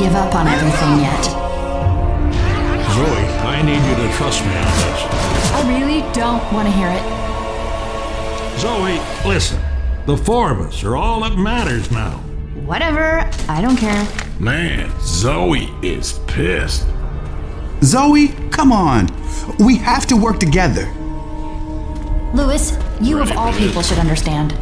give up on everything yet. Zoe, I need you to trust me on this. I really don't want to hear it. Zoe, listen. The four of us are all that matters now. Whatever, I don't care. Man, Zoe is pissed. Zoe, come on. We have to work together. Louis, you of all people should understand.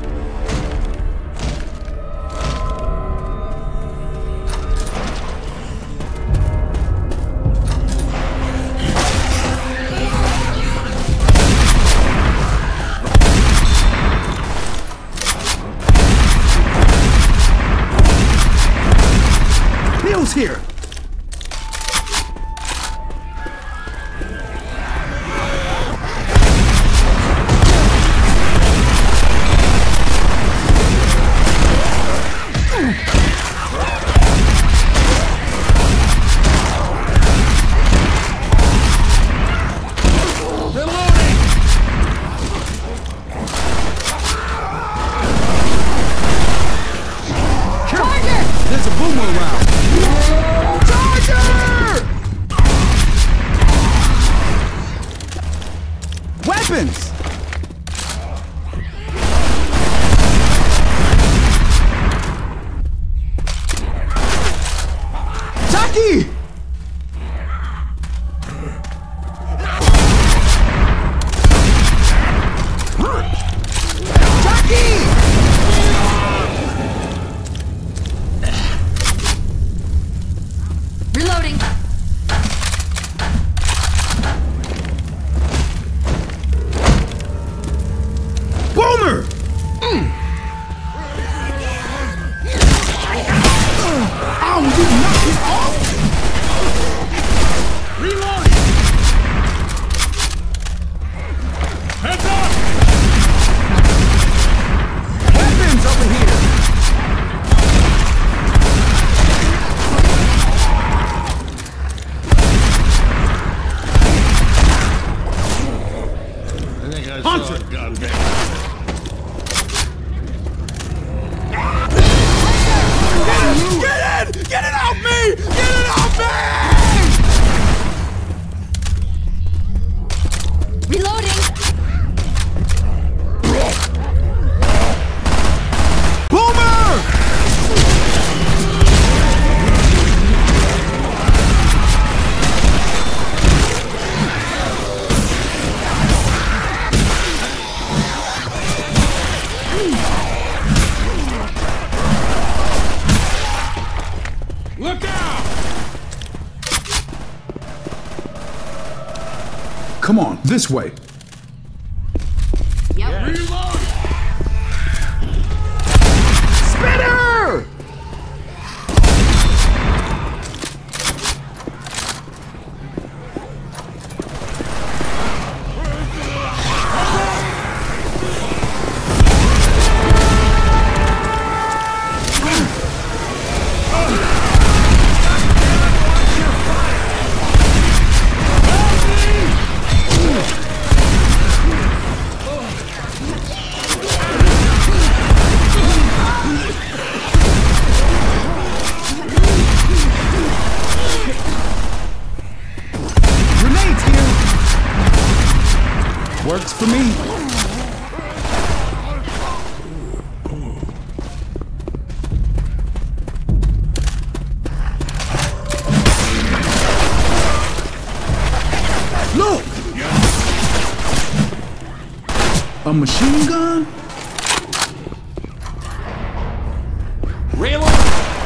Bill's here. There's a boomer around. Charger! Weapons! Taki! Taki! Reloading. Boomer! Ow, you knocked it off? Reload! Heads up! Weapons over here! I think I saw a gun back. Get in! Get it off me! Get it off me! Reloading. Boomer! Look out! Come on, this way. Yep. Reload! Spitter! Grenades here! Works for me. Look! A machine gun? Reload!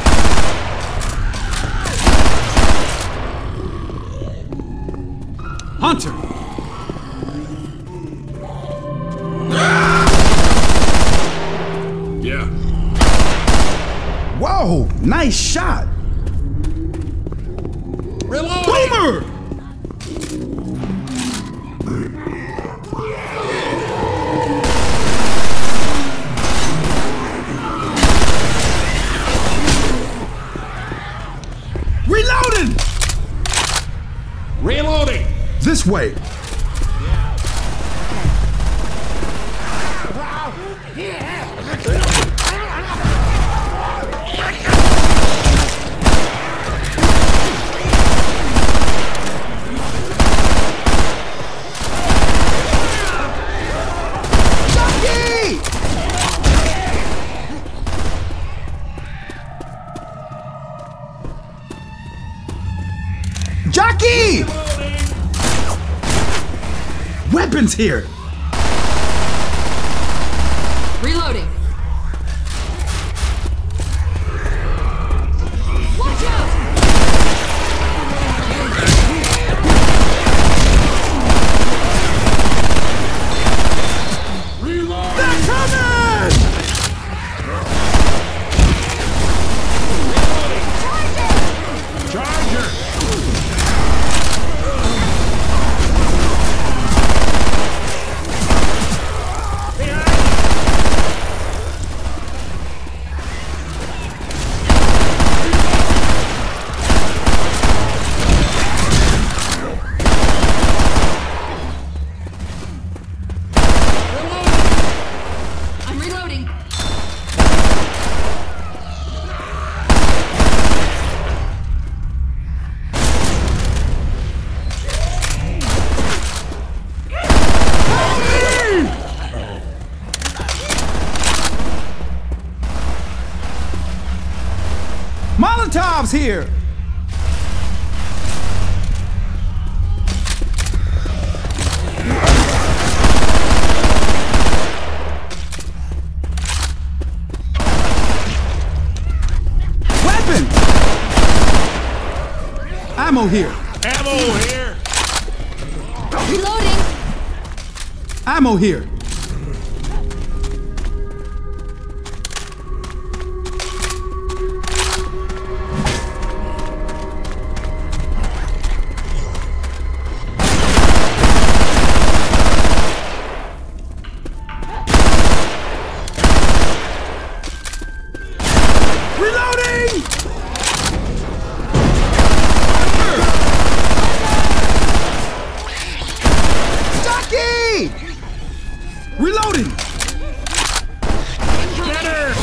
Hunter! Yeah. Whoa! Nice shot! Reload! Boomer! Reloading! Reloading! This way! Ducky! Weapons here! Reloading. Watch out! They're coming! Charger! I'm reloading. Molotov's here! Weapons! Ammo here! Ammo here! Reloading. Ammo here! Reloading! Ducky! Reloading! Get her!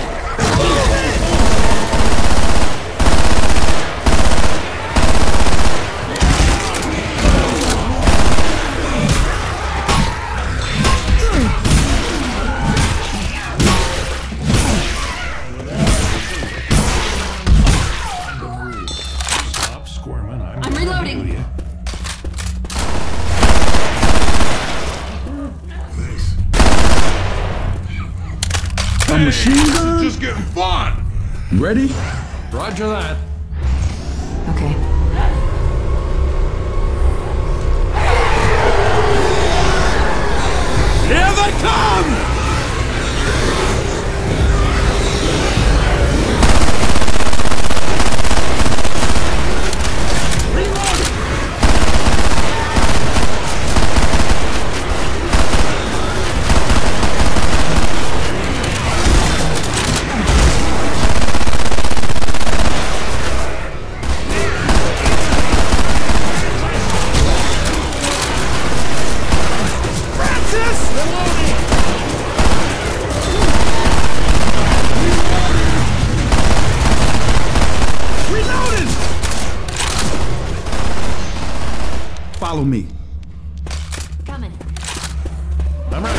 Stop squirming. I'm reloading. A machine gun? Just getting fun. Ready? Roger that. Okay. Here they come! Reloading! Follow me. Coming. I'm ready.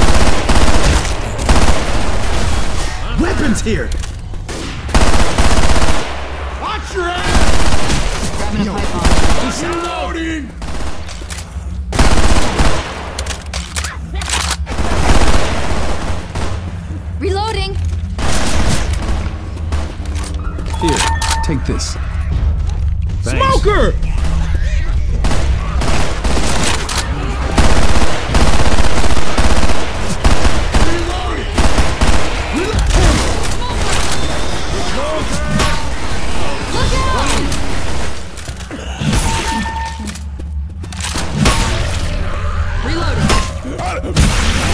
Weapons here! Watch your ass! Grabbing a pipe bomb. Reloading. Reloading. Here, take this. Thanks. Smoker! Look out! Reloading.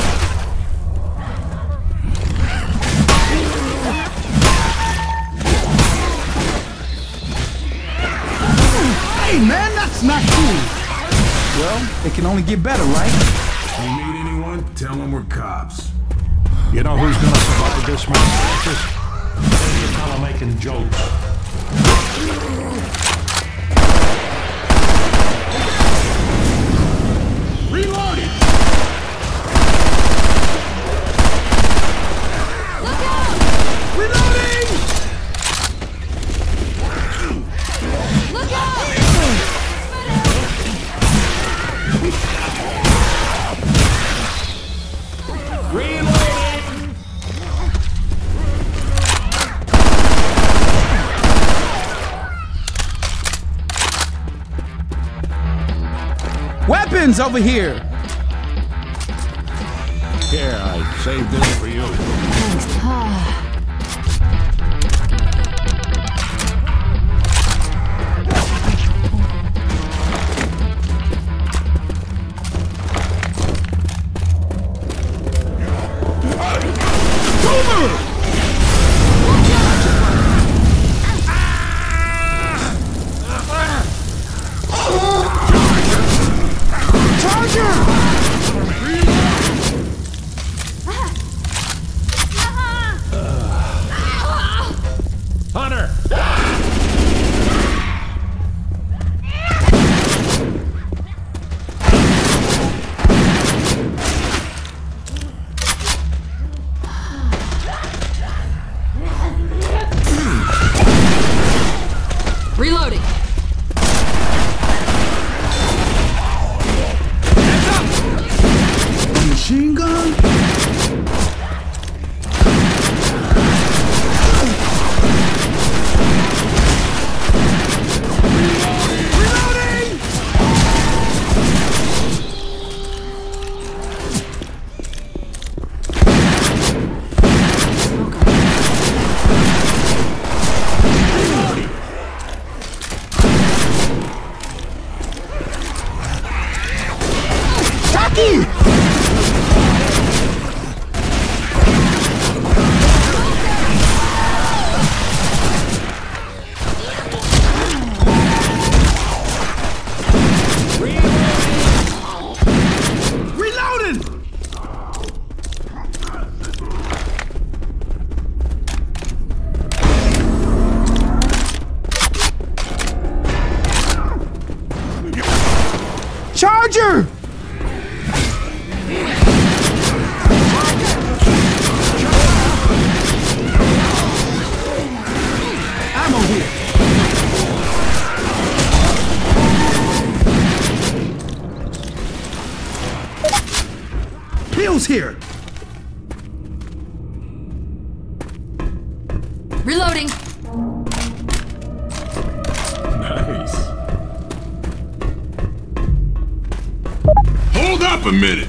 Hey man, that's not cool! Well, it can only get better, right? You meet anyone? Tell them we're cops. You know who's gonna survive this much practice? You fella making jokes. Reloading. Look out! Reloading! Look out! Weapons over here! Here, I saved this for you. Hunter! Reloading. Machine gun? Charger! Ammo here. Pills here. Reloading. Nice. Hold up a minute.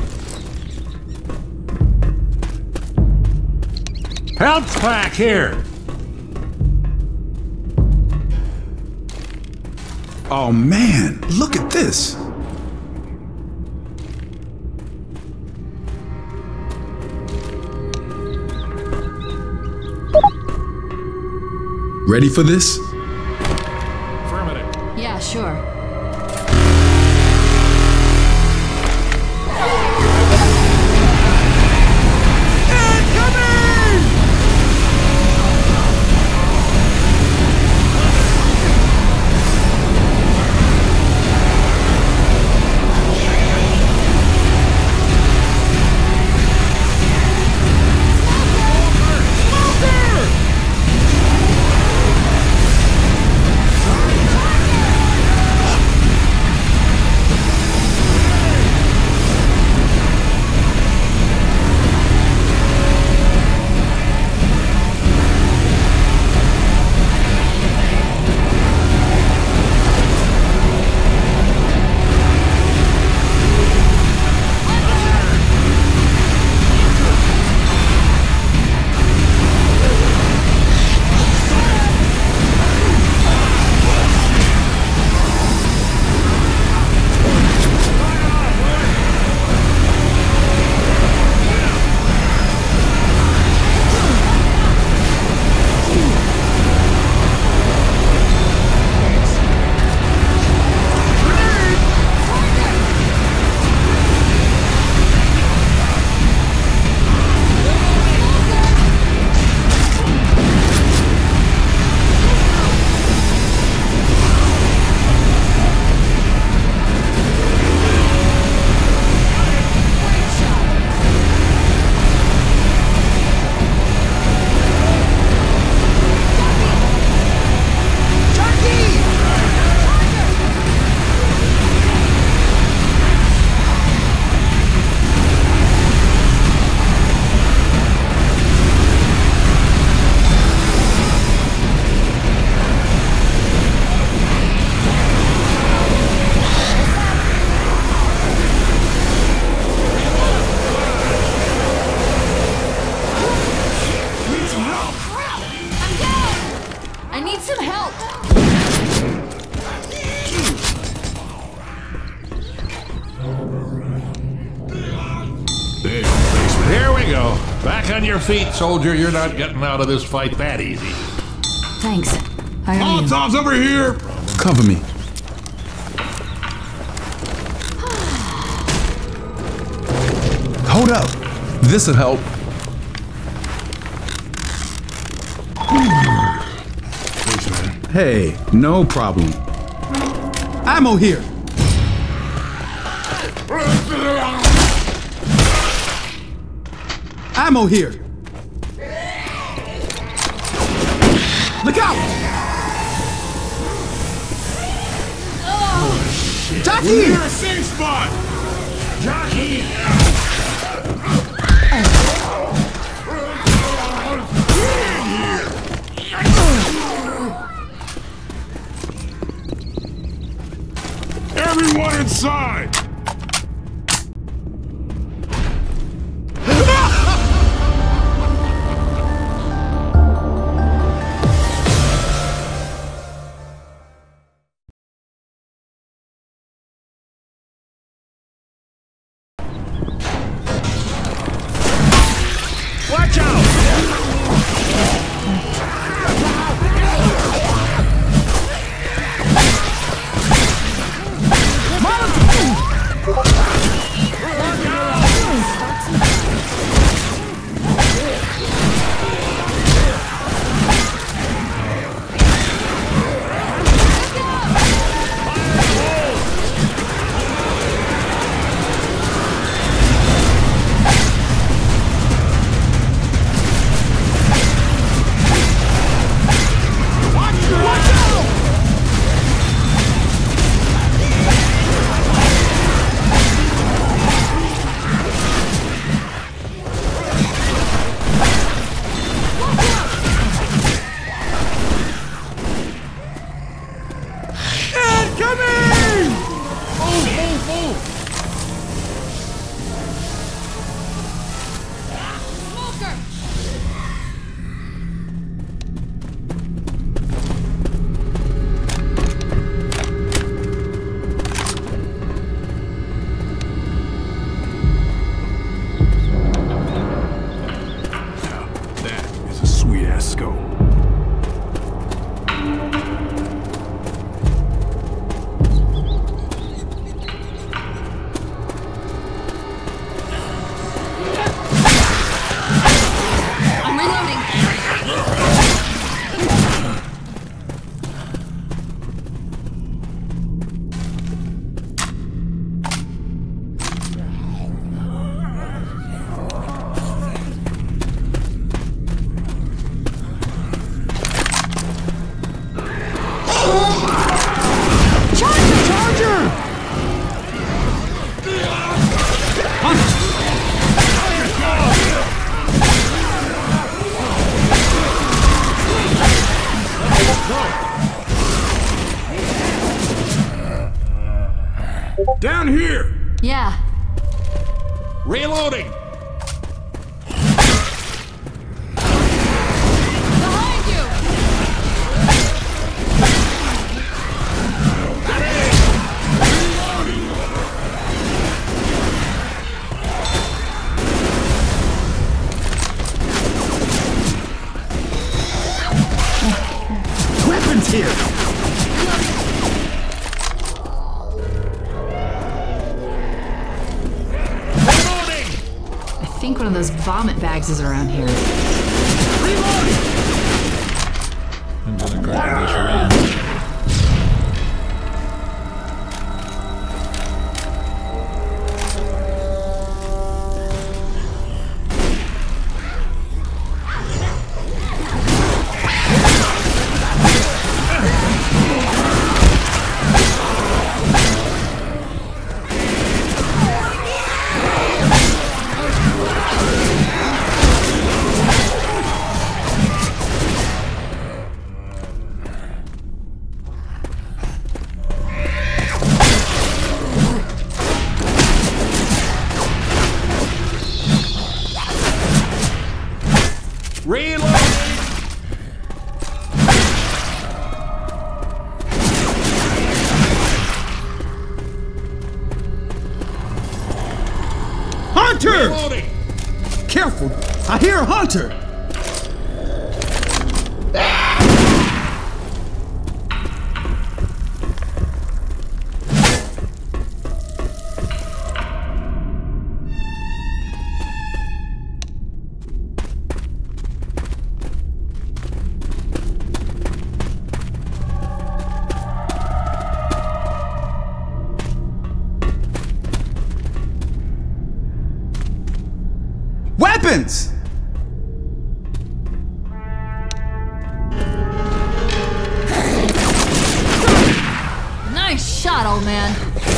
Pelts pack here! Oh man, look at this. Ready for this? Affirmative. Yeah, sure. back on your feet, soldier. You're not getting out of this fight that easy. Thanks. I owe you. Molotov's over here! Cover me. Hold up. This'll help. Thanks, man. Hey, no problem. Ammo here. Ammo here. Look out! Jockey! We're near a safe spot! Jockey! Everyone inside! Watch out! Down here! Yeah. Reloading! Behind you! Weapons here! I think one of those vomit bags is around here. I'm gonna grab this ram. Hunter! Reloading! Careful! I hear a hunter! Weapons! Nice shot, old man.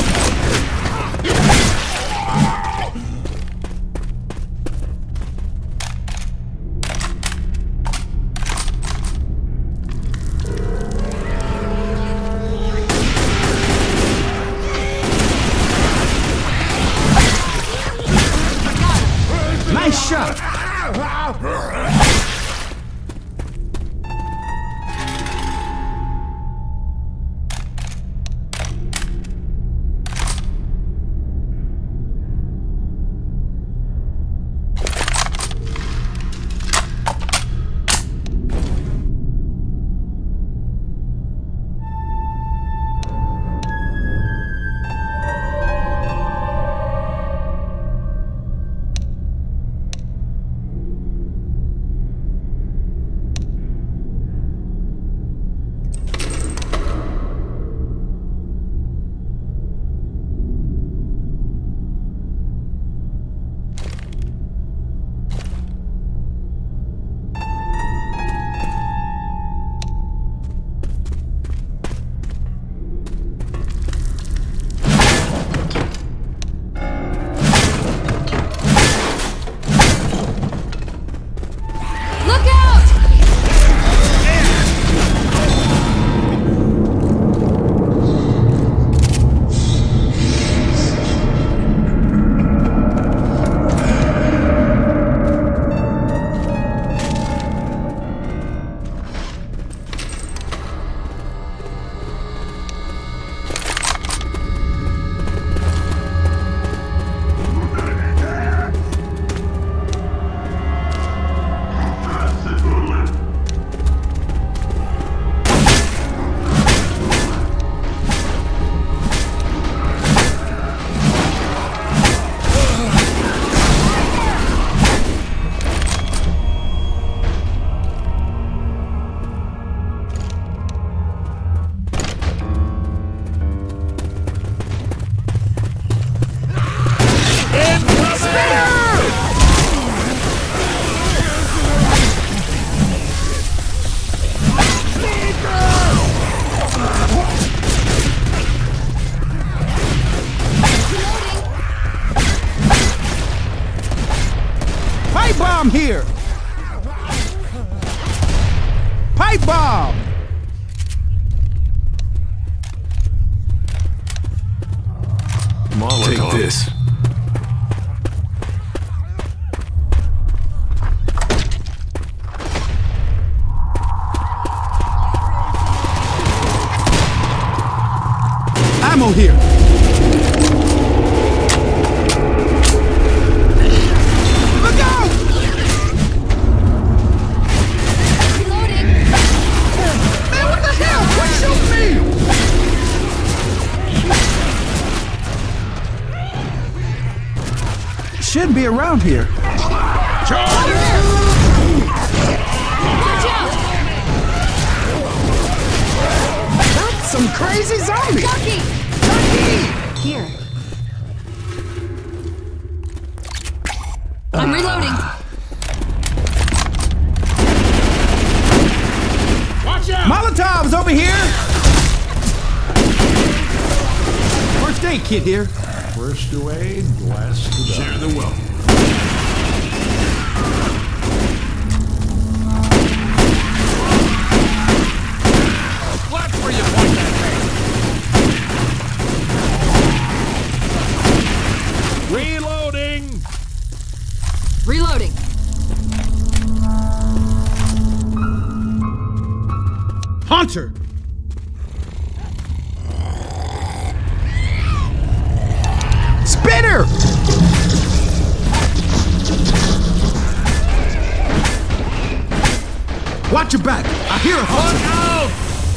Nice shot! Pipe bomb here! Pipe bomb! Take this. Ammo here! Look out! Reloading. Man, what the hell? Quit shooting me! Shouldn't be around here. Watch out! That's some crazy zombie! Ducky! Here. I'm reloading. Watch out! Molotovs over here! First aid kit here. First to aid, last to die. Share the wealth. Watch where you point that Reloading! Reloading. Hunter! Spinner! Watch your back. I hear a hustle. Look out!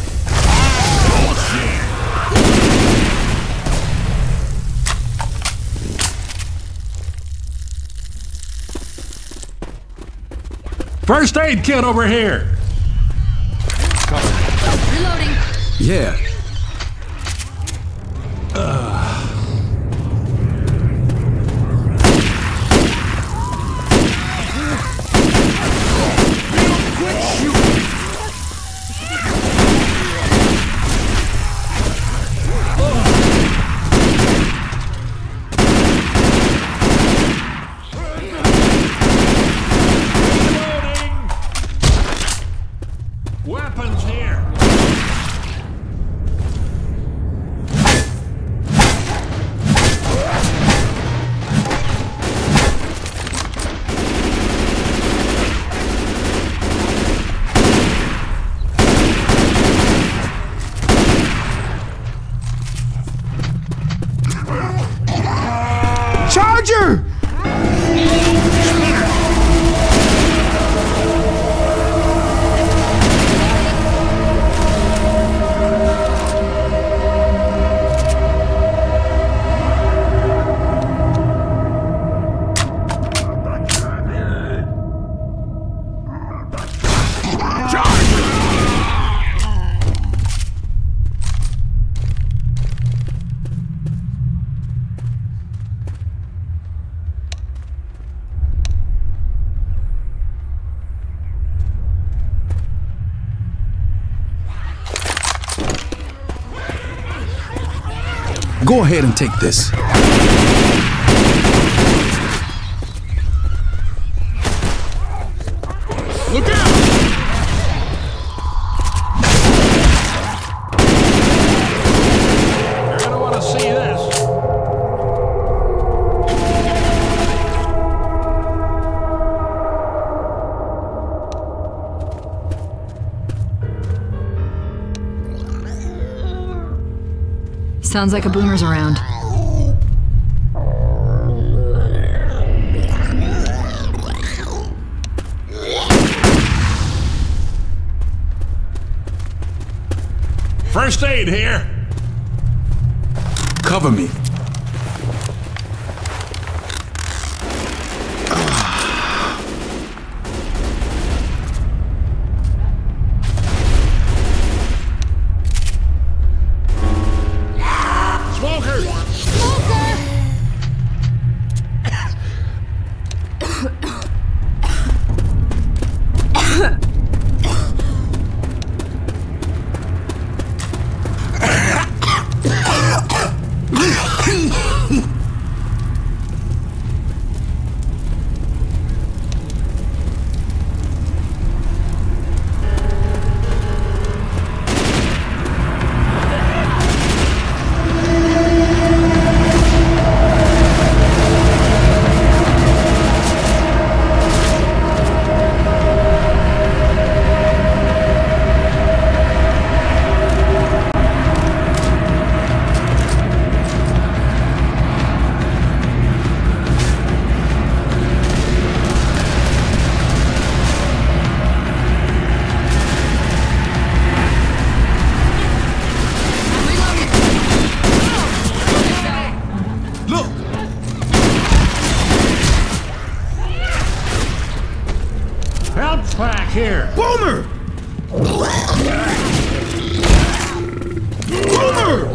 First aid kit over here. Reloading. Yeah. Weapons here. Charger! Go ahead and take this. Look out! You're gonna want to see this. Sounds like a boomer's around. First aid here. Cover me. Help pack here. Boomer! Boomer!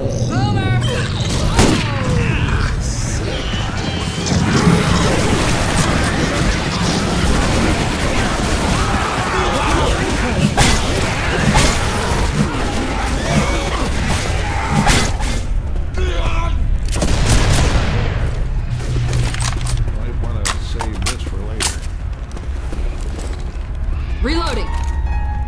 Might want to save this for later. Reloading.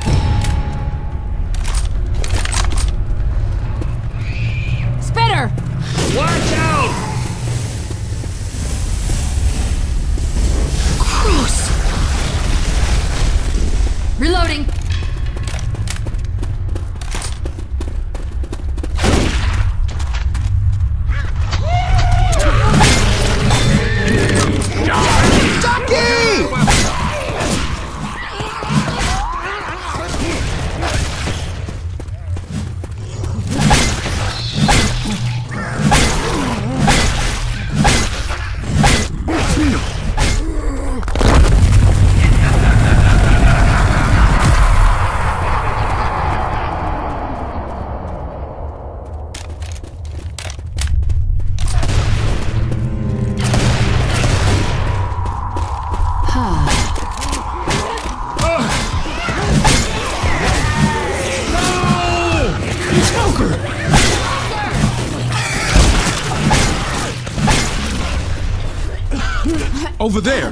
Over there.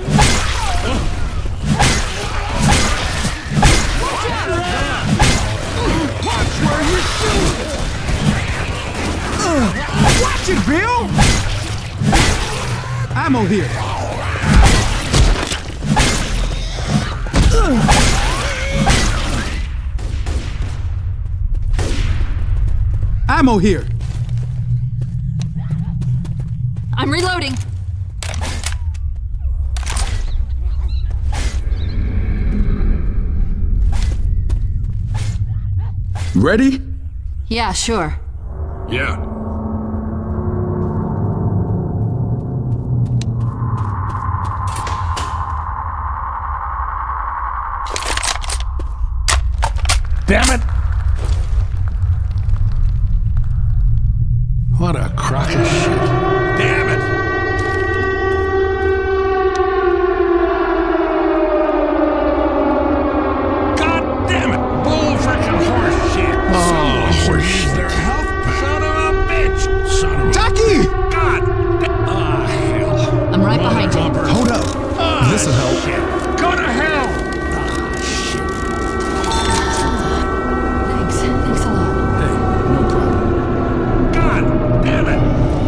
Watch where you shoot! Watch it, Bill! Ammo here. Ammo here. I'm reloading. Ready? Yeah, sure. Yeah. Damn it! What a crock of shit. Damn it! God damn it! Bull frickin' horse shit! Oh, Horse shit. their health? Son of a bitch! Son of a... Jackie! God! Ah, hell. I'm right behind you. Humper. Hold up. Ah, This'll help. shit. Go to hell! Thanks. Thanks a lot. Hey, no problem. God damn it!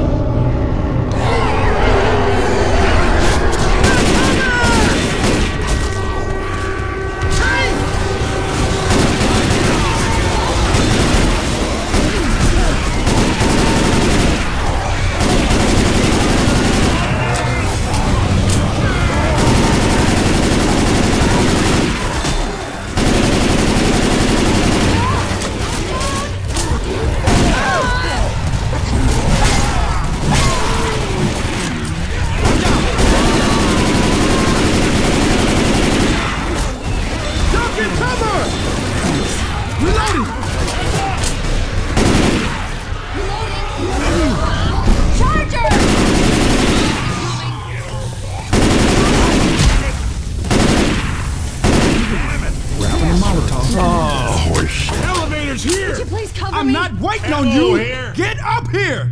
Elevator's here! Could you please cover I'm me? not waiting on Hello you! here. Get up here!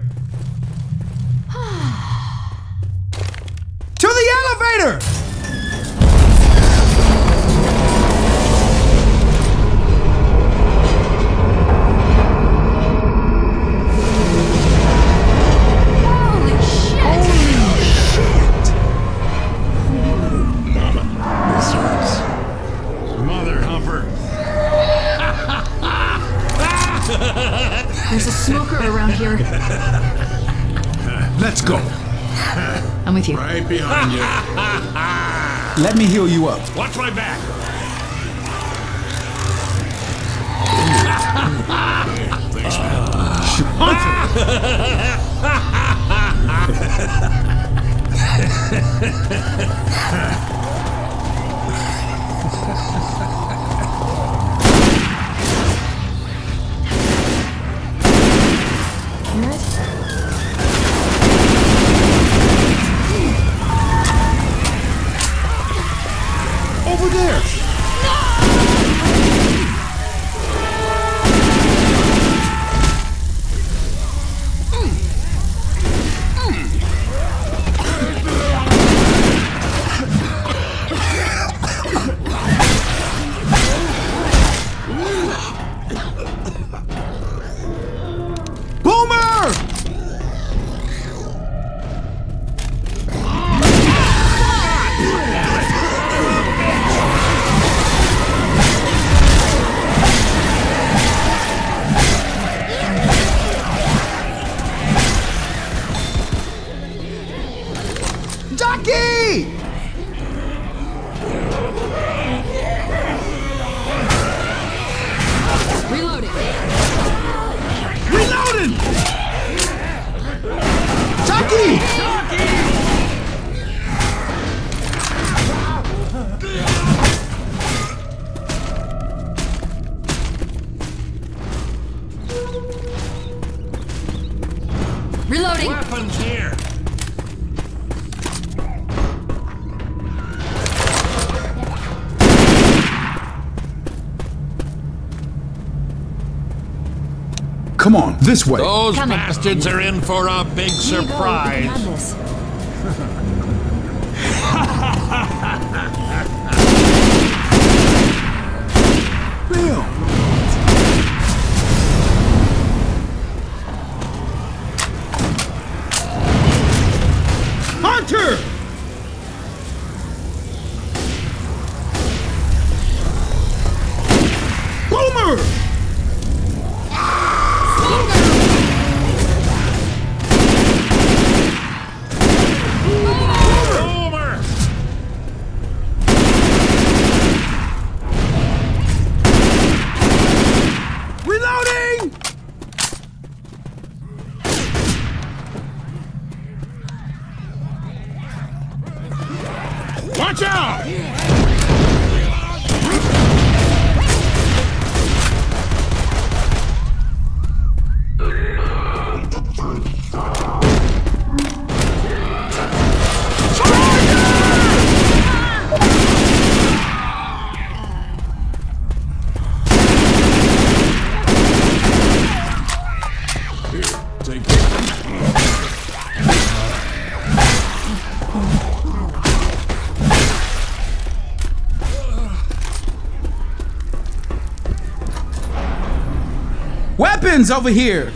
To the elevator! Holy shit! Mother humper. There's a smoker around here. Let's go. I'm with you. Right behind you. Let me heal you up. Watch my back. Thanks, Hear it? Over there. Boomer! Jackie! Reloading. Reloading! Jackie! Reloading. Weapons here. Come on, this way. Those Coming. bastards are in for a big Here you go. We can surprise. have this. Bill! Hunter! Boomer! Over! Reloading! Watch out! Take it. Weapons over here!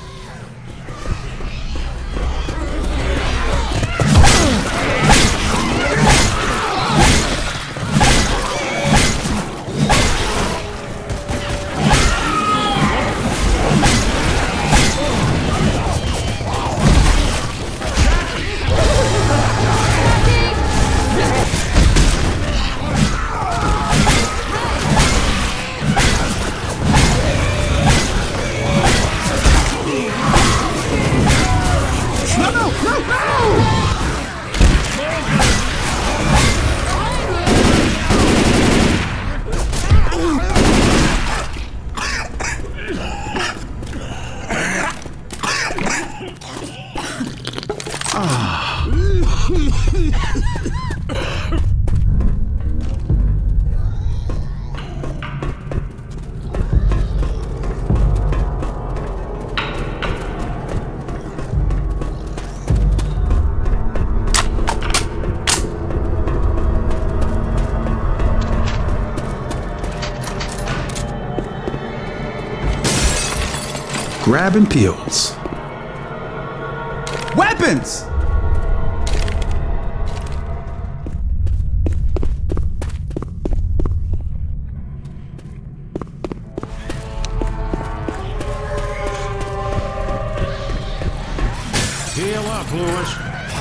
Grabbing pills. Weapons! Heal up, Lewis.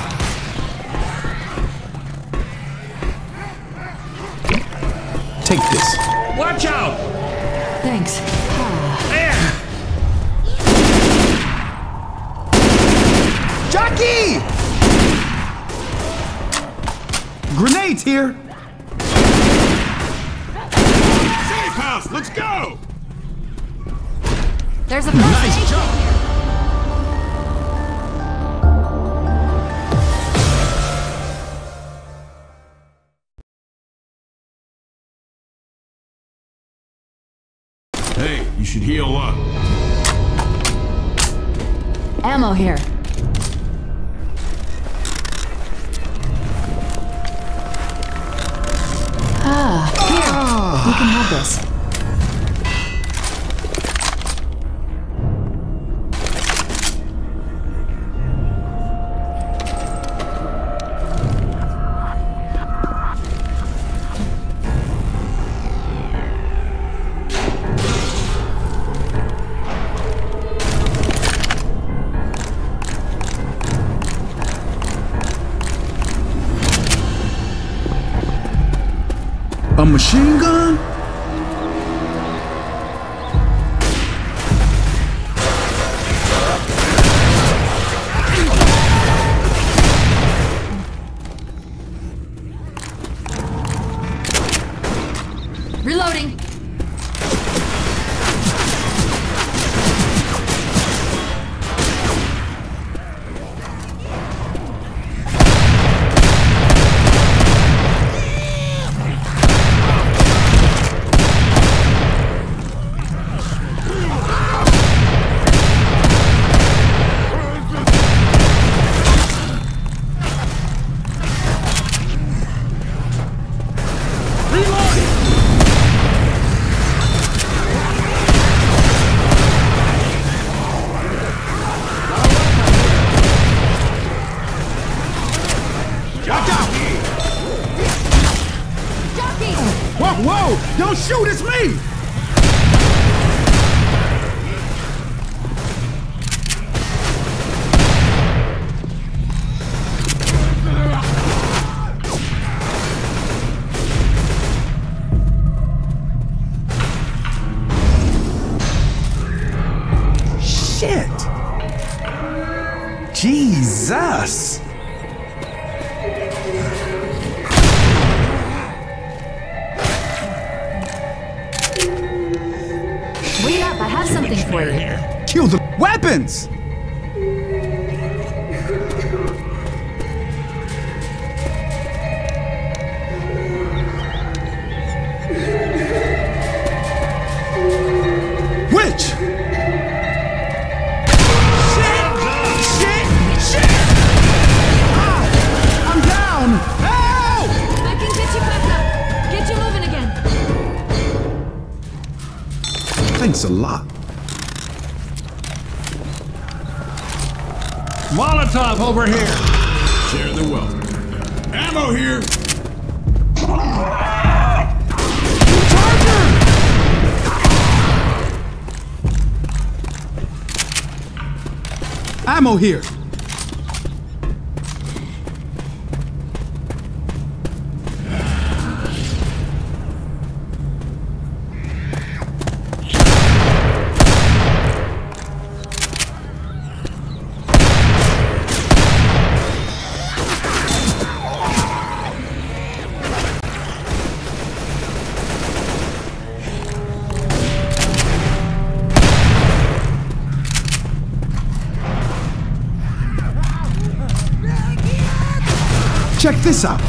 Take this. Watch out! Thanks. There! Jockey! Grenades here! Safe house, let's go! There's a first aid kit here. Hey, you should heal up. Ammo here. Here. You can have this. A machine gun? Reloading. shoot, it's me! Shit! Jesus! Wait up, I have something for you. Kill the weapons! Which? Shit! Ah, I'm down! Help! I can get you back up. Get you moving again. Thanks a lot. Molotov over here. Share the wealth. Ammo here. Ammo here. Check this out.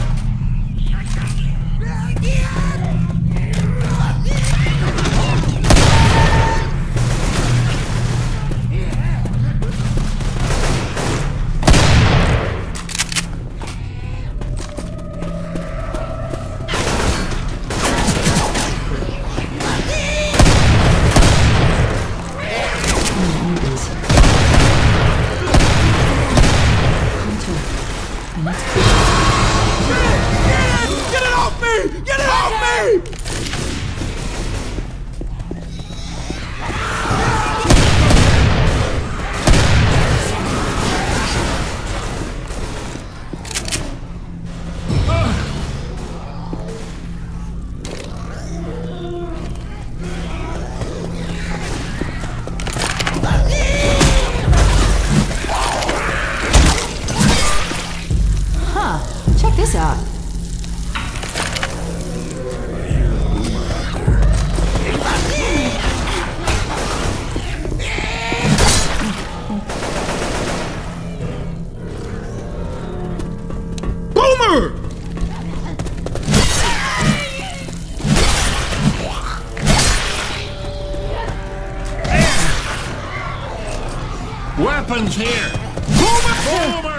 Get it off me! Get it off me! Check this out. Boomer! Weapons here. Boomer!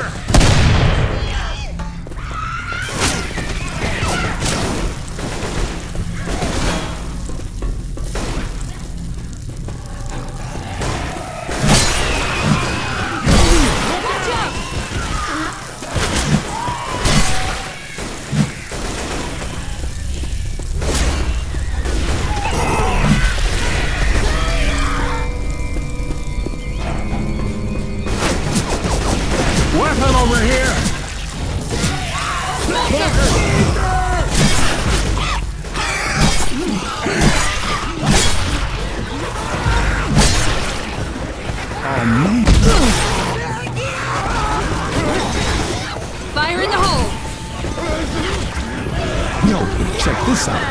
Weapon over here! Oh man. Fire in the hole. Yo, check this out.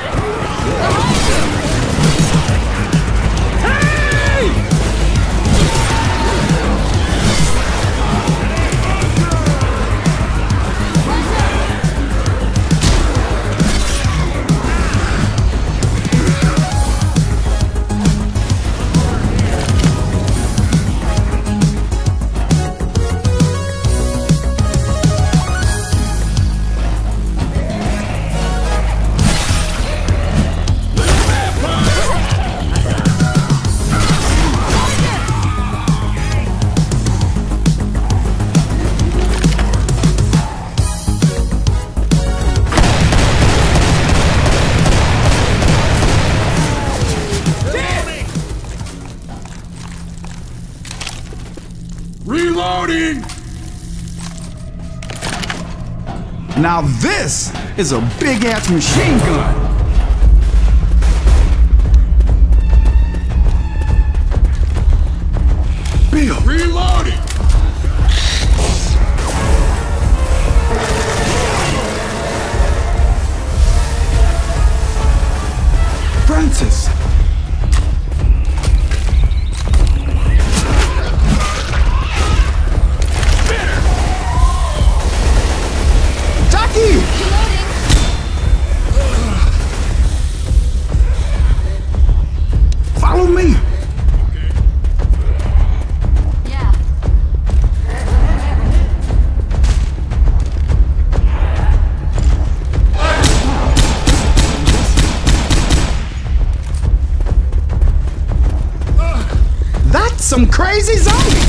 Now this is a big-ass machine gun. Bill! Reloading! Francis! Jackie! Follow me! Yeah. That's some crazy zombie!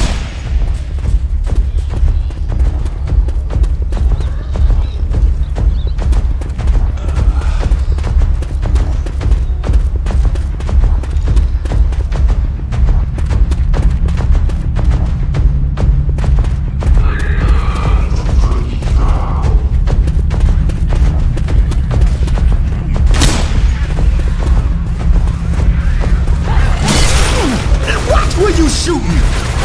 What were you shooting?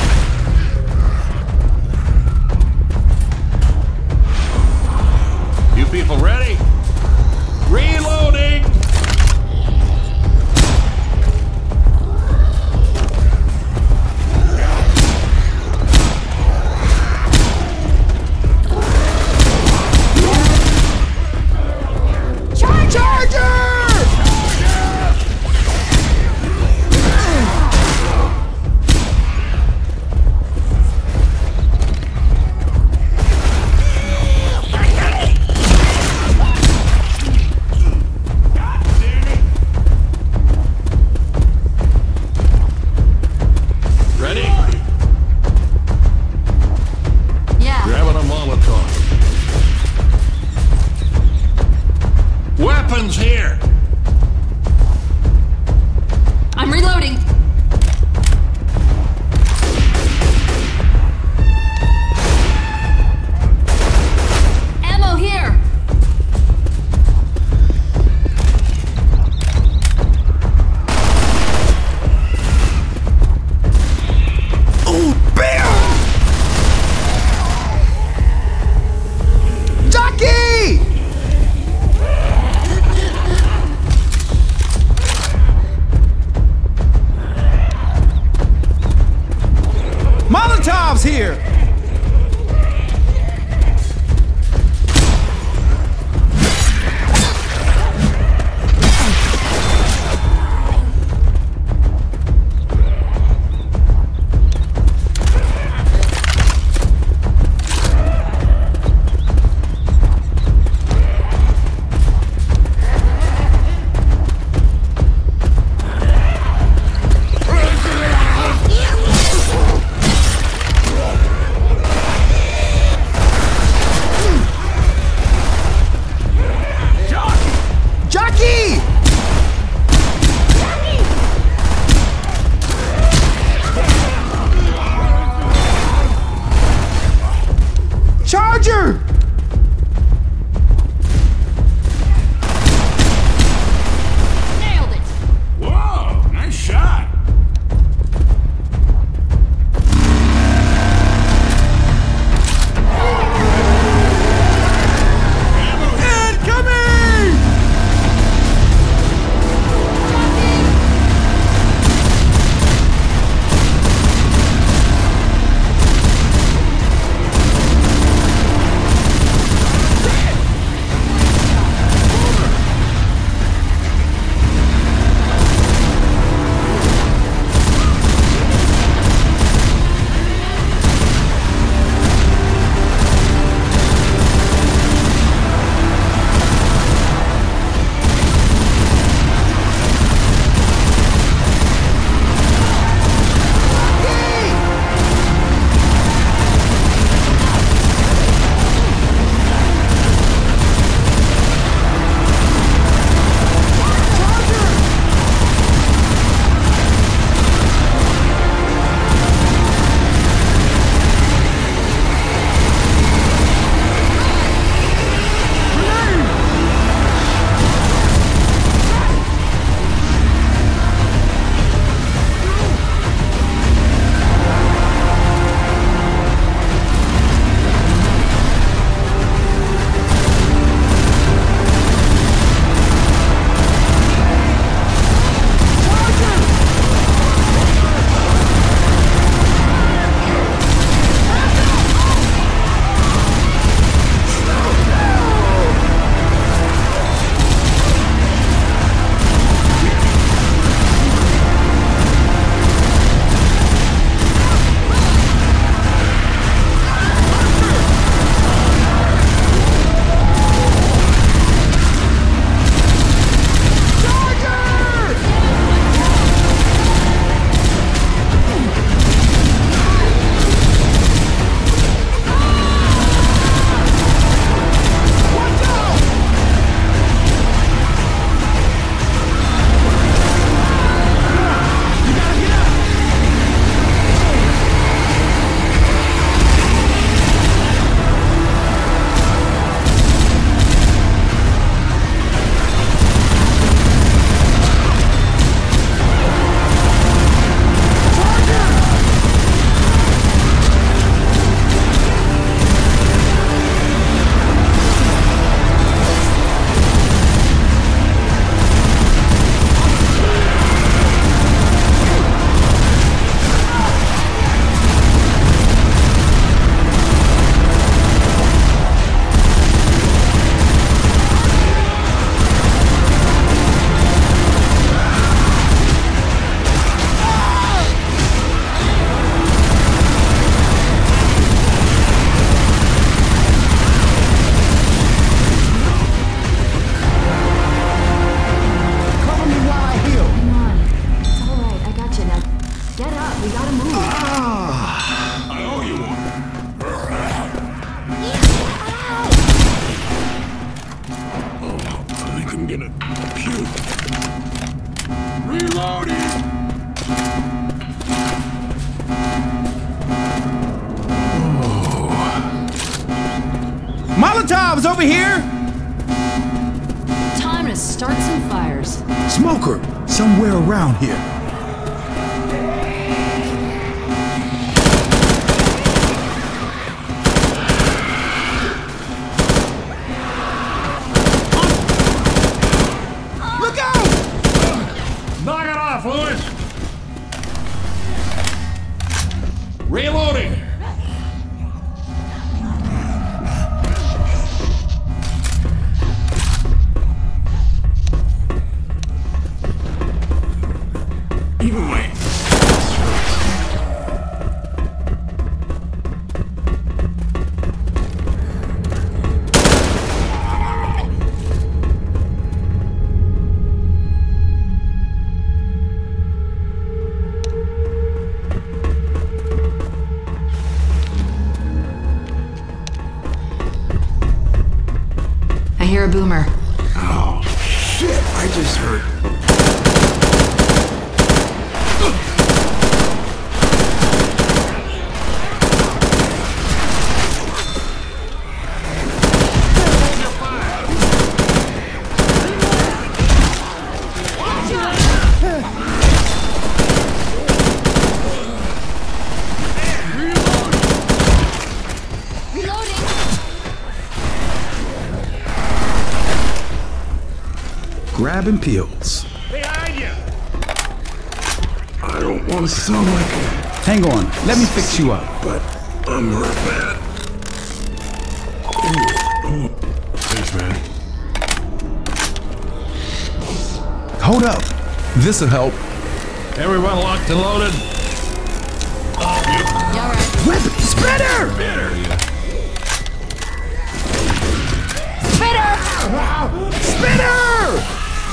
You people ready? Reloading! Ready? Yeah. Grabbing a Molotov. Weapons here! I'm reloading. Ammo here. Oh, Bill! Jackie! Molotov's here! Jackie! Charger! Nailed it. Whoa, nice shot! Incoming! gonna puke. Reloading! Molotovs over here! Time to start some fires. Smoker, somewhere around here. Look out! Knock it off, Lewis! Reloading! Even way. I hear a boomer. Oh, shit. I just heard. Grabbing pills. Behind you! I don't want to sound like Hang on, let me fix you up. but I'm hurt bad. Thanks, man. Hold up. This'll help. Everyone locked and loaded? Yeah, all right. Weapon spreader! Spinner!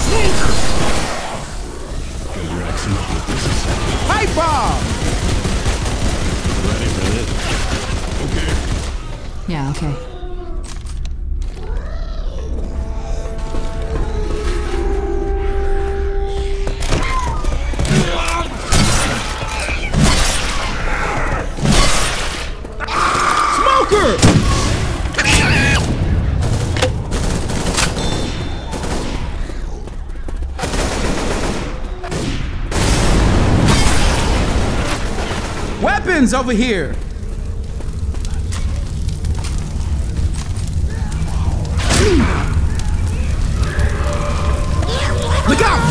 Pipe bomb! Ready for this? Okay. Yeah, okay. Smoker! Weapons over here! Look out!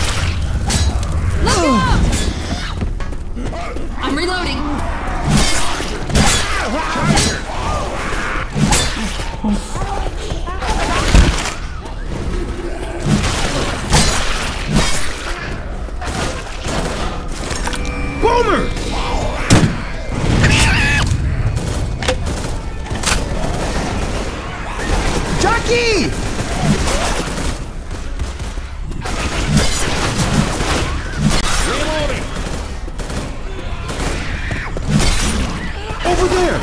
Look out! I'm reloading. Boomer! Jockey! Reloading! Over there!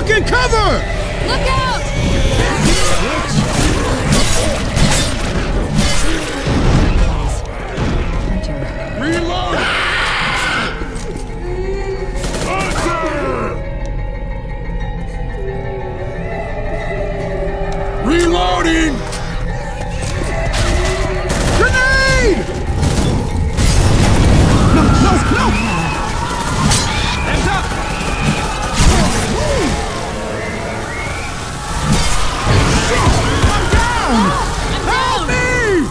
Fucking cover! Look out! Reload! Reloading! Grenade! No! Hands up! I'm down! Help me!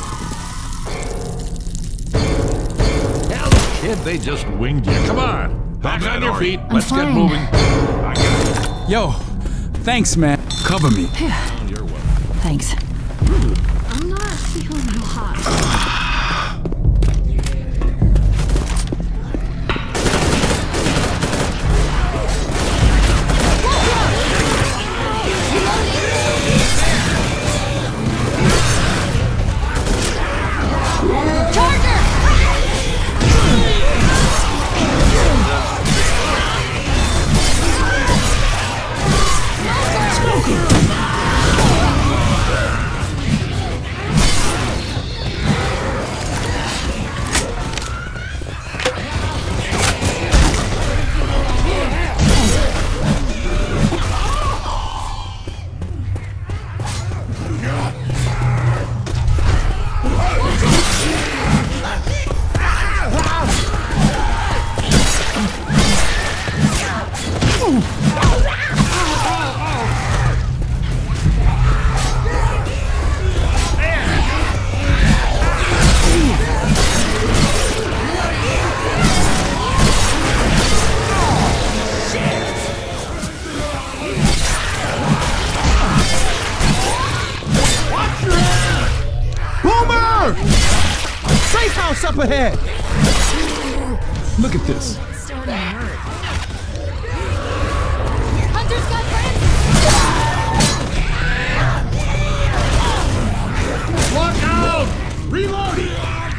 Hell, kid, they just winged you. Come on. Back on your feet. Let's get fine. moving. I got it. Yo, thanks, man. Cover me. You're welcome. Thanks. I'm not feeling real hot. Safe house up ahead! Look at this. Hunter's got friends! Look out! Reloading!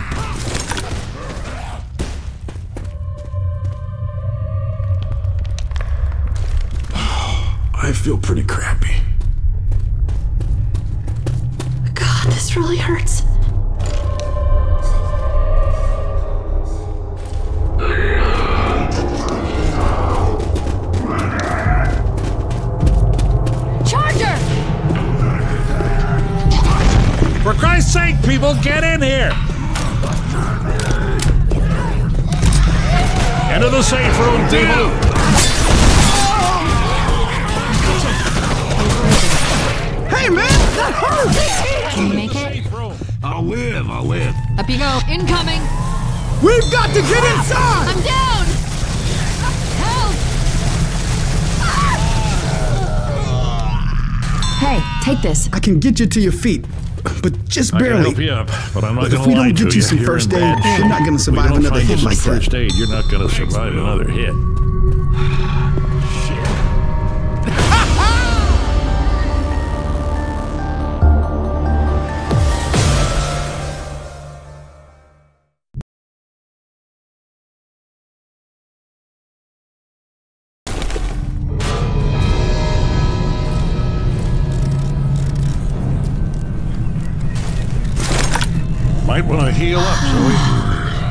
I feel pretty crappy. God, this really hurts. Charger! For Christ's sake, people, get in here! Into the safe room, people! Hey, man! That hurts! Can you make it? I'll live. Up you go. Incoming! We've got to get inside! I'm down! Help! Hey, take this. I can get you to your feet, but just I can barely. help you up, but I'm not But gonna if we lie don't to get you some You're first in aid, bad you're not shape. gonna survive We don't another find you hit some like that. first aid, you're not gonna survive another hit. Might want to heal up, Zoe.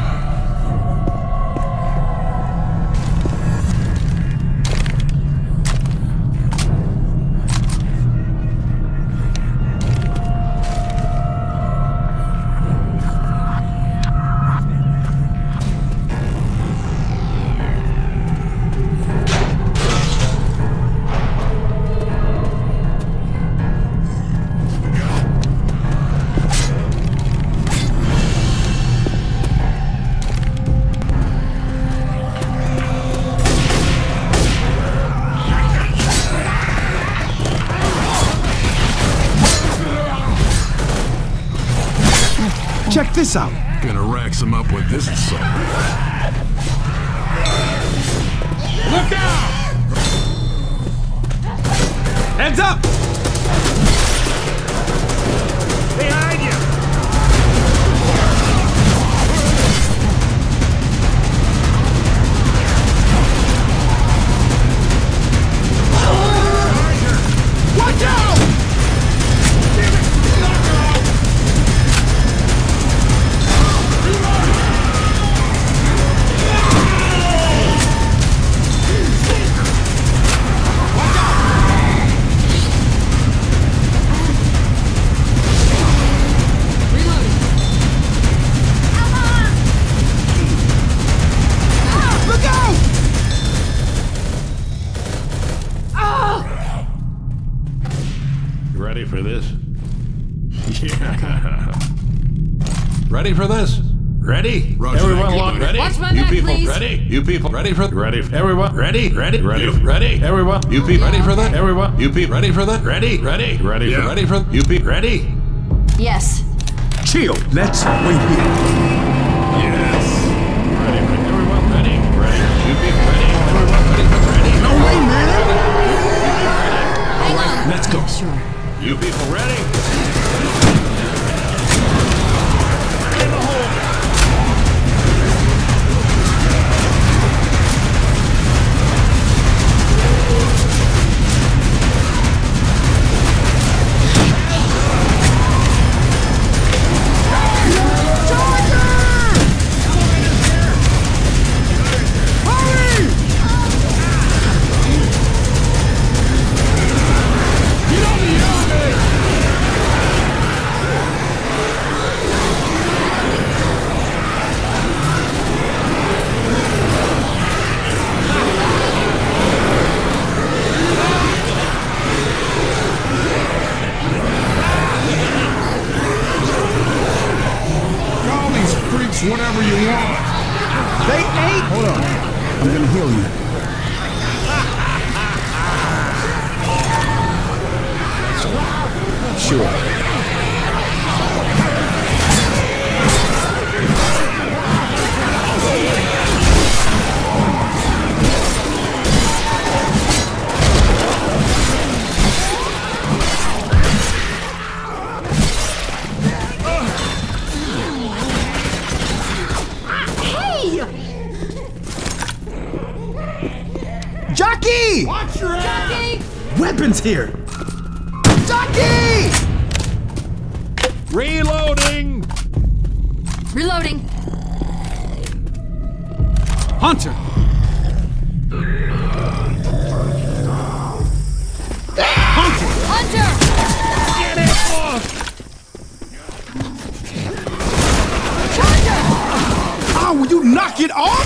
Check this out. Gonna rack some up with this assault. Look out! Heads up! Behind you! Ready for this? Yeah. Ready for this? Ready? Roger Everyone that, lock. buddy. Ready? Watch my You back, people please. ready? You people ready for everyone? Ready? Ready? Everyone? You people ready for that? Everyone? You people ready for that? Ready? Ready for you people ready? Yes. Chill. Let's wait here. Yes. Ready for everyone? Ready? You people ready? Everyone ready? No way, man. Hang on. Let's go. Sure. You people ready? Whatever you want. They ain't. Hold on. I'm gonna heal you. Sure. Jockey! Watch your ass! Weapons here! Jockey! Reloading! Reloading. Hunter! Hunter! Get it off! Oh, will you knock it off?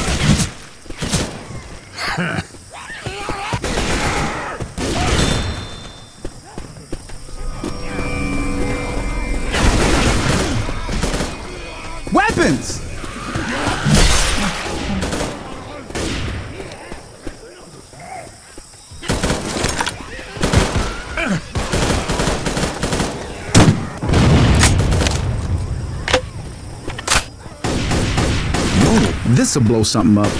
Weapons! This'll blow something up.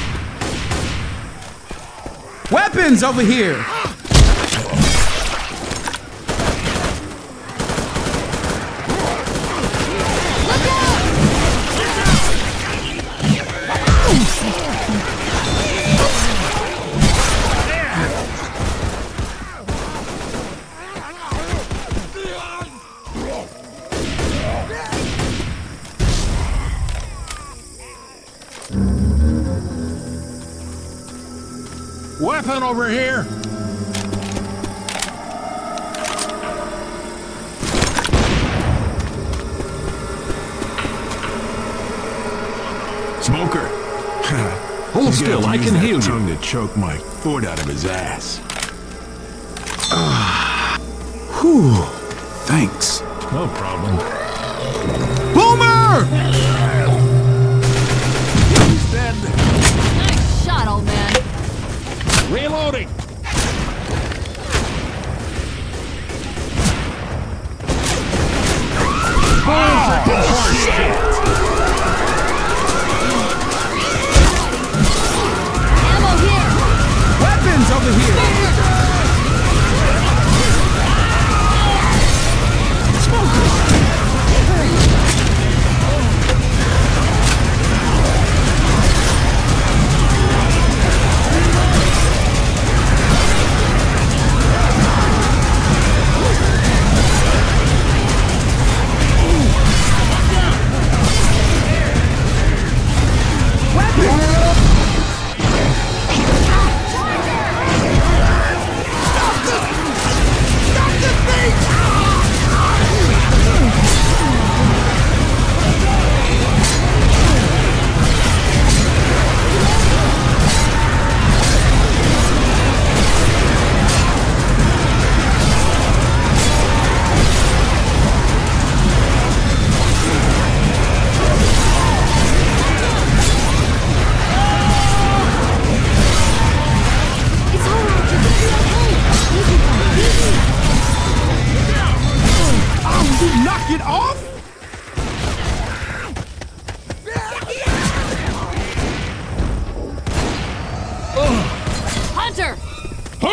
Weapons over here! Weapon over here! Smoker. Hold still, I can heal you. Tongue to choke my foot out of his ass. Whew. Thanks. No problem. Boomer! He's dead. Nice shot, old man. Reloading! Ammo here. Weapons over here!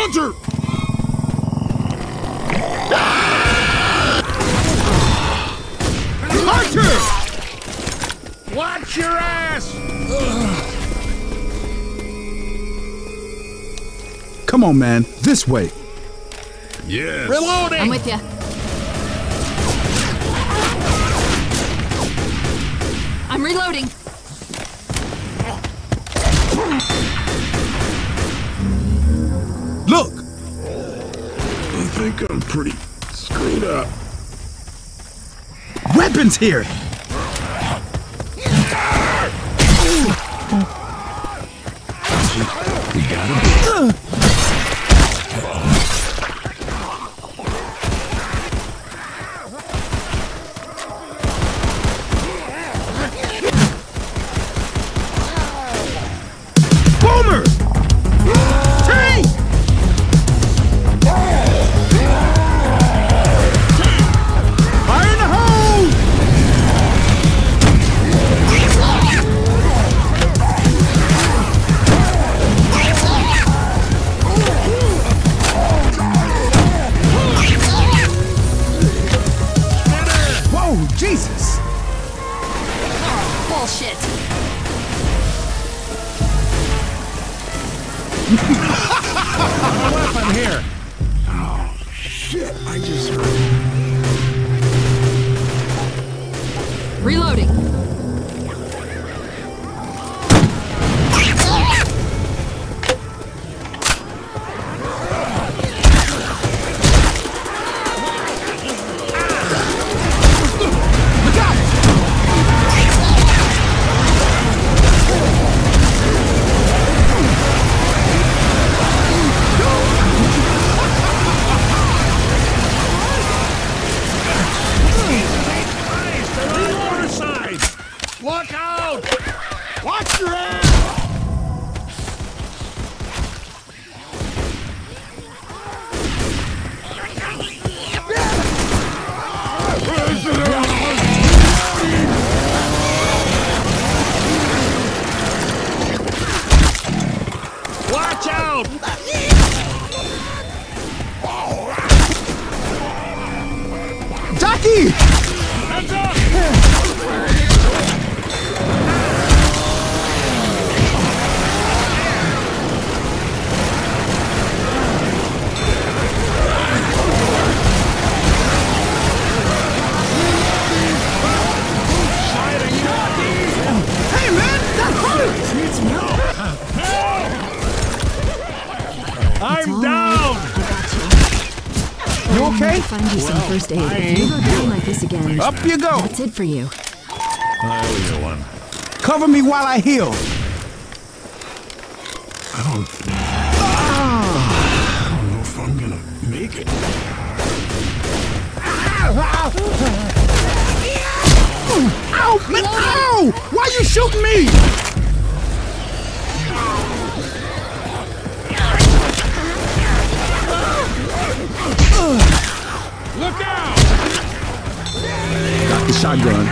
Hunter! Hunter! Watch your ass! Come on, man. This way. Yes. I'm with you. I'm reloading. Look! I think I'm pretty screwed up. Weapons here! We gotta be. Boomer! Tank! Fire in the hole! Whoa, Jesus! Bullshit. I'm here. Oh, shit. I just heard. Reloading. Look out! Watch your ass! Watch out! Ducky! Heads up! Hey, man! That hurts! I'm down! You okay? Find you some first aid. If you ever feel like this again, Up you go! that's it for you. I owe you one. Cover me while I heal. I don't know if I'm gonna make it. Ow! Man, ow! Why you shooting me? Look out! Got the shotgun.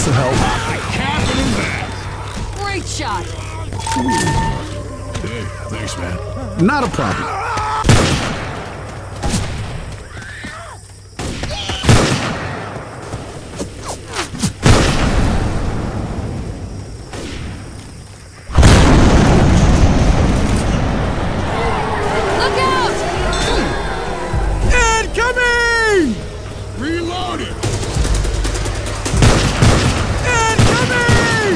This'll help. Great shot. Hey, thanks, man. Not a problem. Look out! Incoming! Reloaded! Incoming!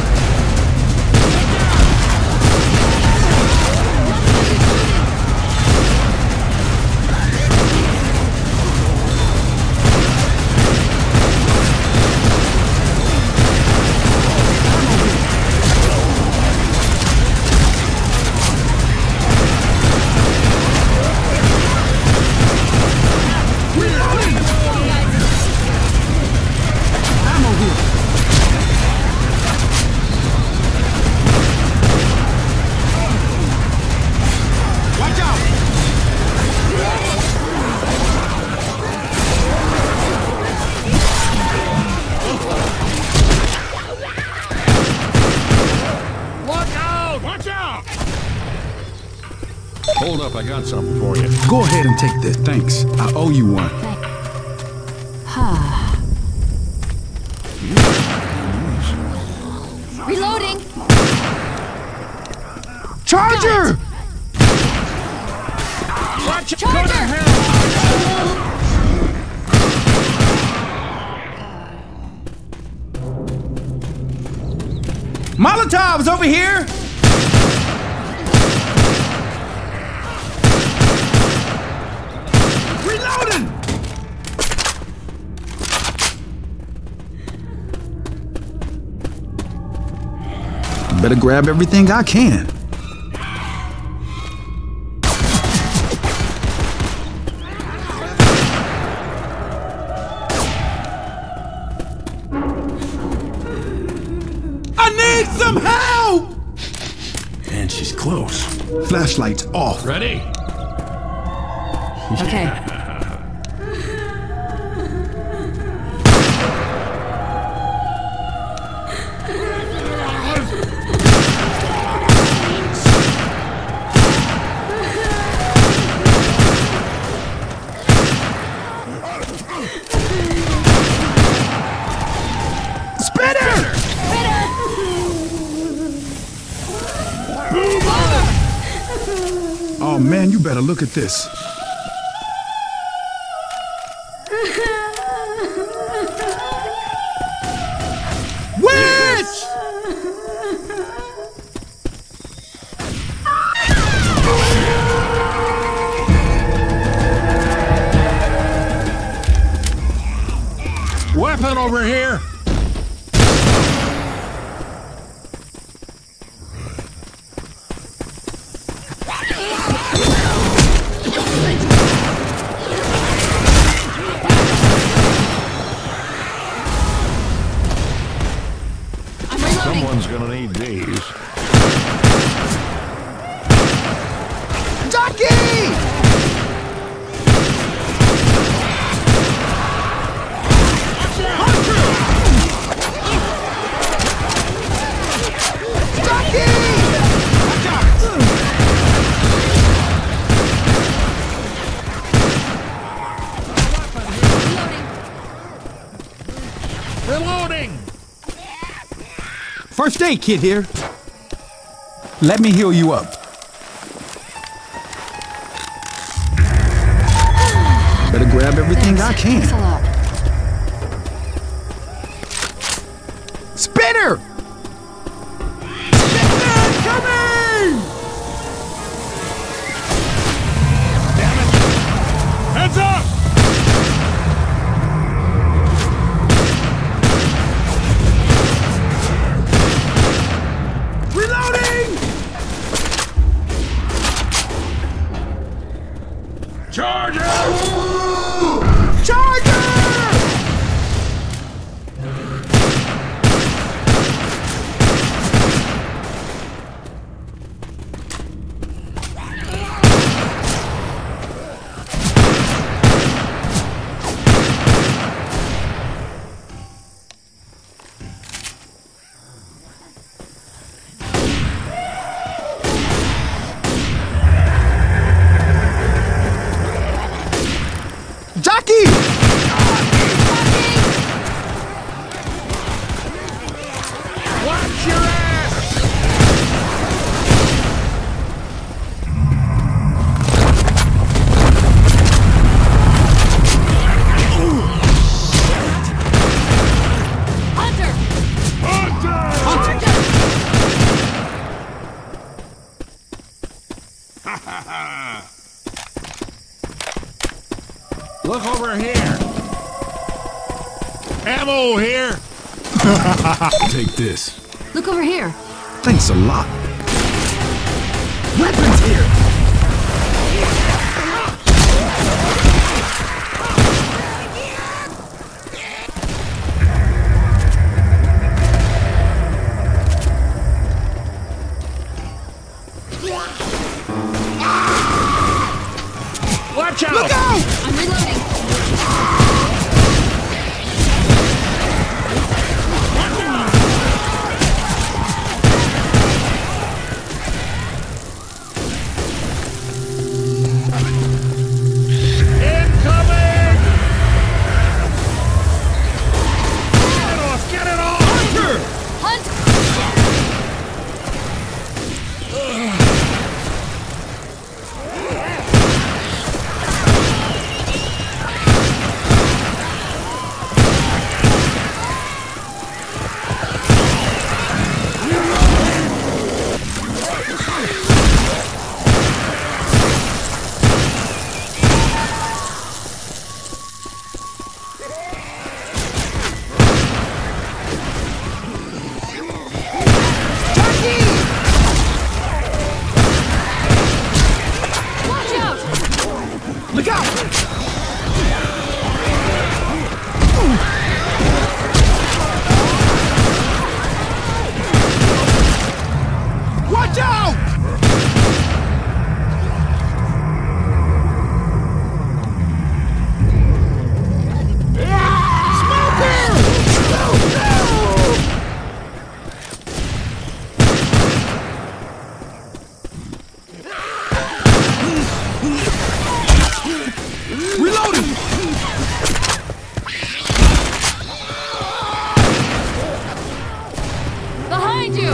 Ammo here. Watch out! Look out! Watch out! Hold up, I got something for you. Go ahead and take this. Thanks. I owe you one. Reloading. Charger! Watch it! Charger! Go to hell! Molotov's over here! Reloading! Better grab everything I can. I need some help! Man, she's close. Flashlights off. Ready? Okay. Spinner! Oh man, you better look at this. Witch! Weapon over here! I'm reloading. Someone's gonna need these. Ducky! Reloading! First aid kit here. Let me heal you up. Better grab everything I can. Thanks a lot. Spinner! Spinner coming! Heads up! Reloading! Charger! Charger! Look over here. Ammo here. Take this. Look over here. Thanks a lot. Weapons here! Watch out! Look out! I'm reloading. Look out! Watch out! Reloading! Behind you!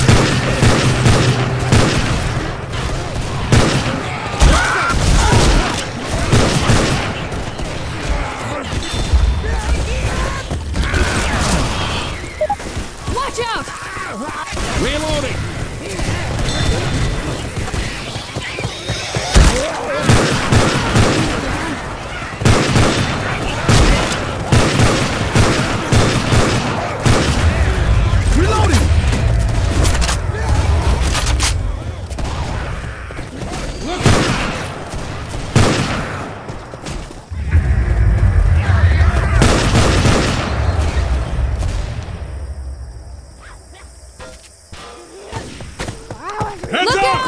Watch out! Reloading! Reloading! Heads Look up! out!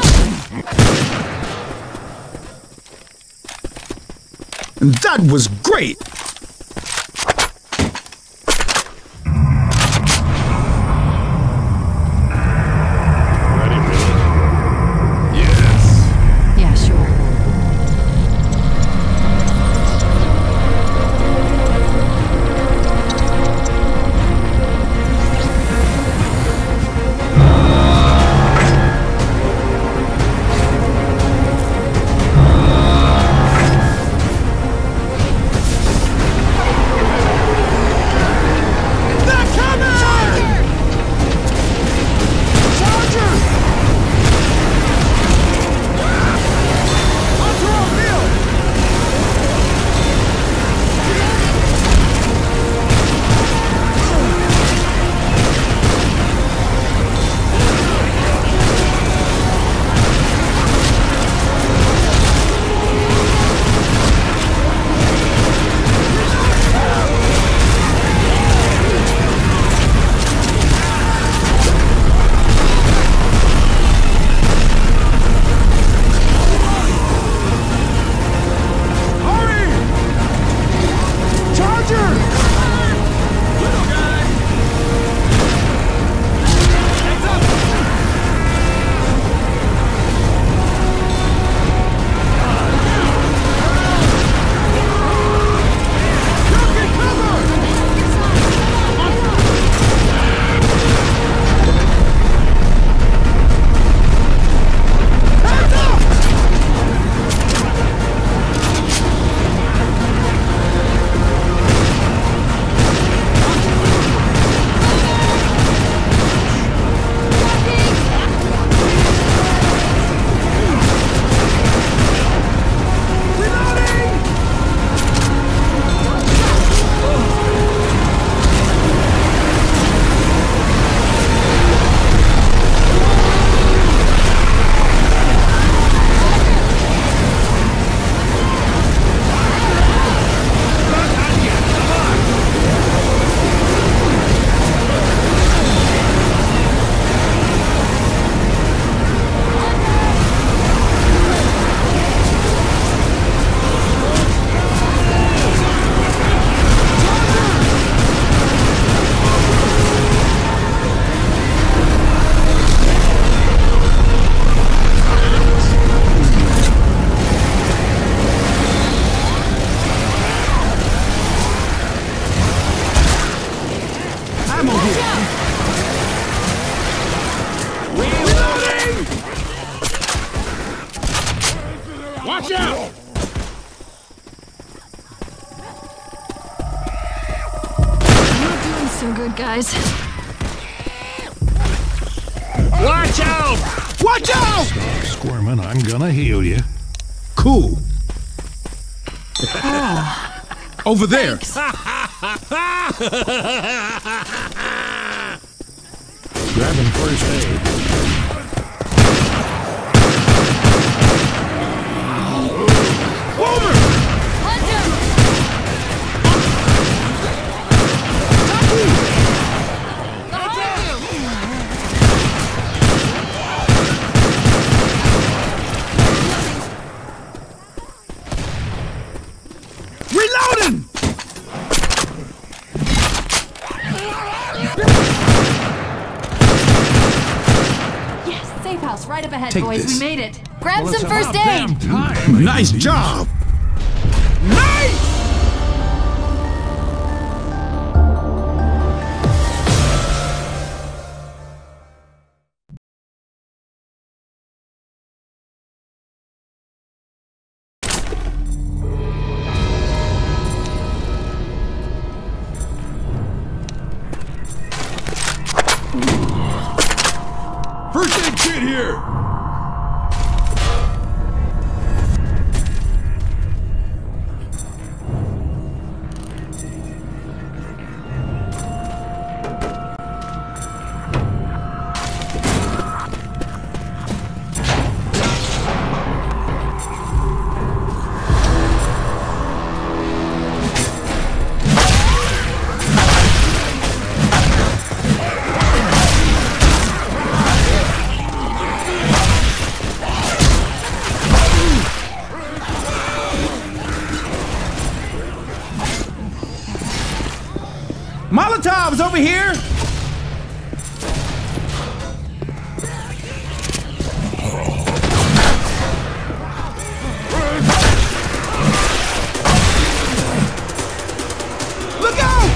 And that was great! Ready for this? Yes. Yeah, sure. Watch out! I'm not doing so good, guys. Watch out! Watch out! Squirmin', I'm gonna heal you. Cool. Over there. Grabbing first aid. Over! Reloading! Yes, safe house right up ahead, Take boys. this. We made it. Grab Well, it's some first about aid. damn time. Nice job! Nice! First aid kit here! Molotov's over here! Look out!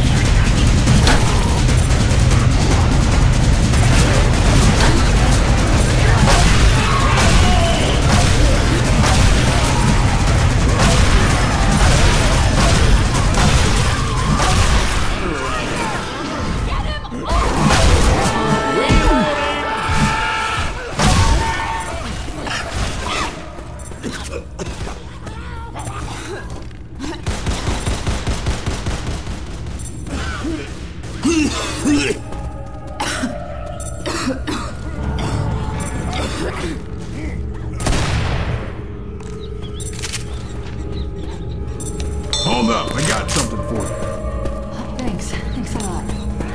Hold up, I got something for you. Thanks. Thanks a lot.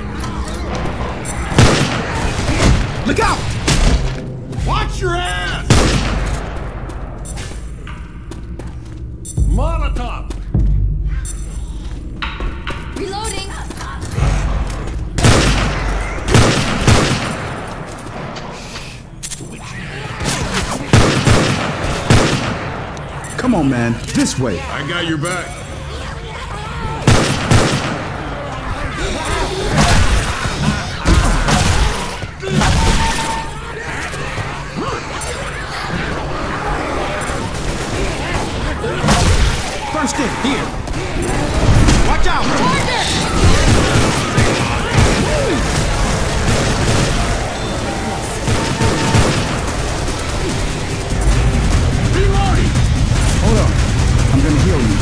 Look out! Watch your ass! Molotov! Reloading. Come on, man. This way. I got your back. First aid, here. Watch out! Reloading! Hold on. I'm gonna heal you.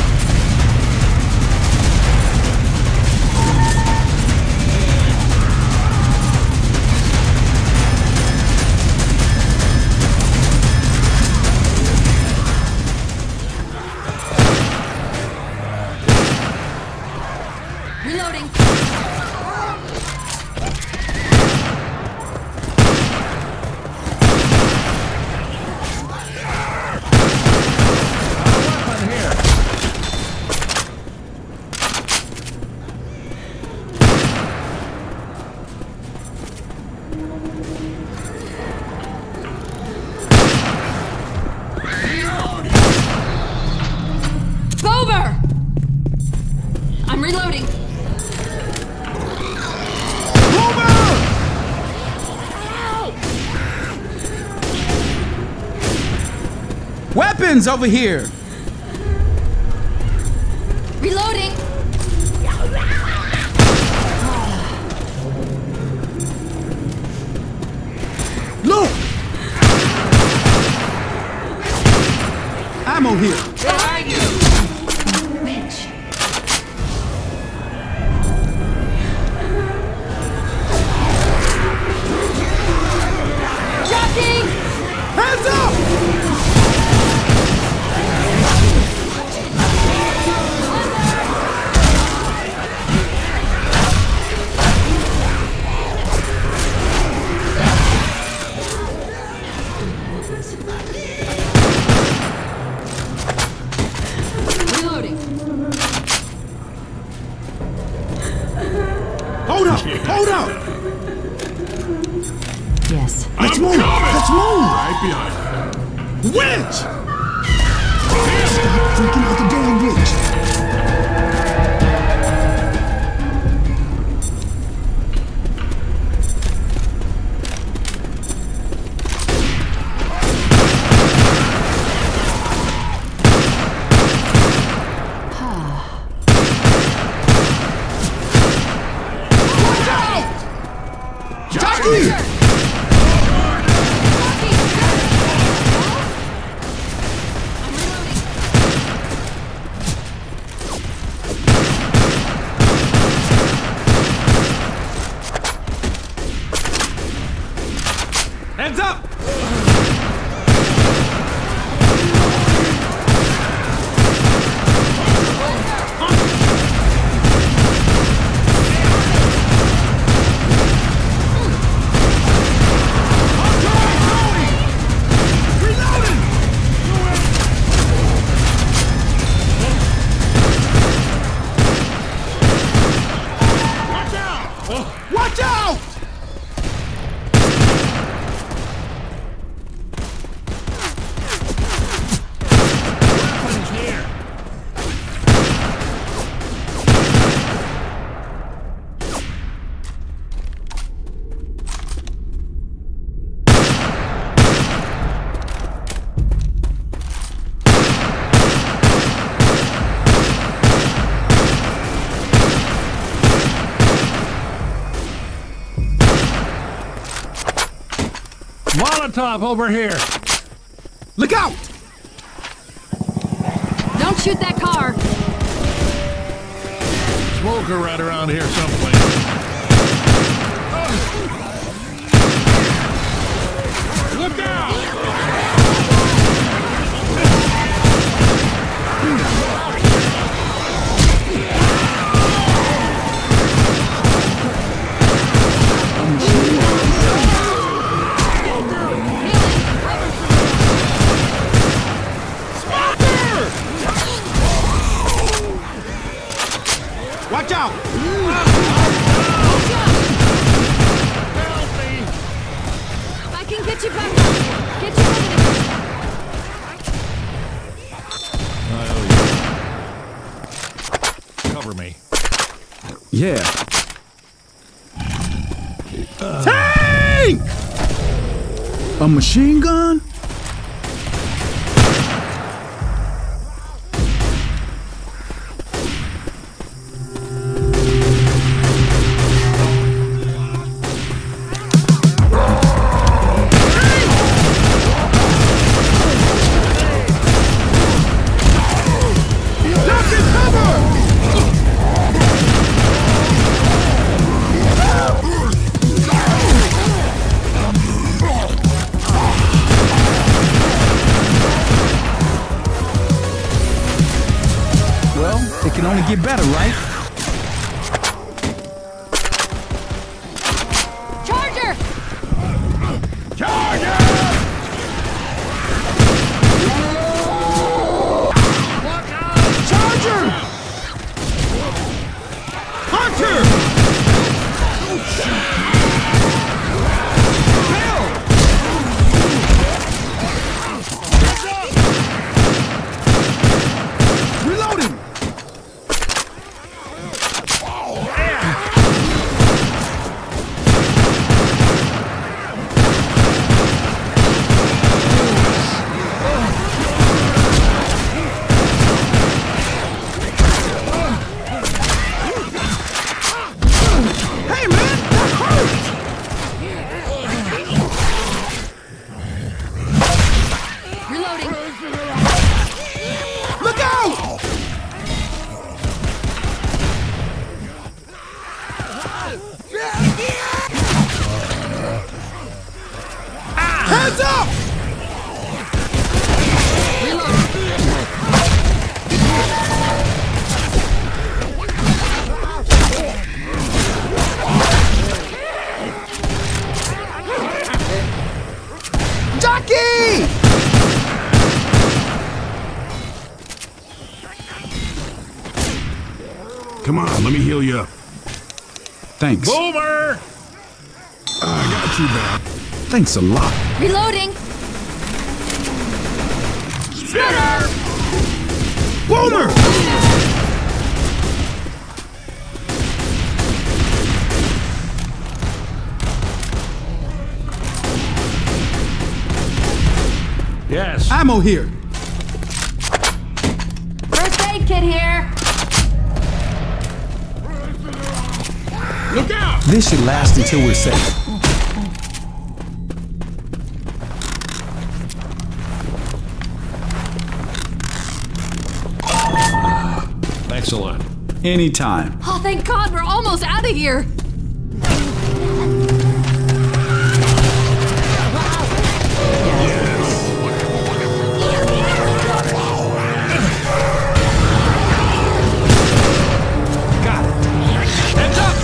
Weapons over here! Reloading! Look! Ammo here! Behind you! Bitch. Jockey! Hands up! Reloading. Hold up! Hold up! Yes. Let's move! Let's move! Right behind you. Witch! Stop freaking out the damn witch! Jockey! Hands up! Watch out! Molotov over here. Look out! Don't shoot that car. Smoker right around here someplace. Look out! Watch out! I can get you back up. Get you over. Cover me. Yeah. Tank! A machine gun? It can only get better, right? Charger! Charger! Charger! Hunter! Reloading! Heads up! Jockey! Come on, let me heal you up. Thanks. Boomer! I got you back. Thanks a lot. Reloading. Boomer! Yes. Ammo here. First aid kit here. Look out! This should last until we're safe. Excellent. Anytime. Oh, thank God, we're almost out of here. Heads up!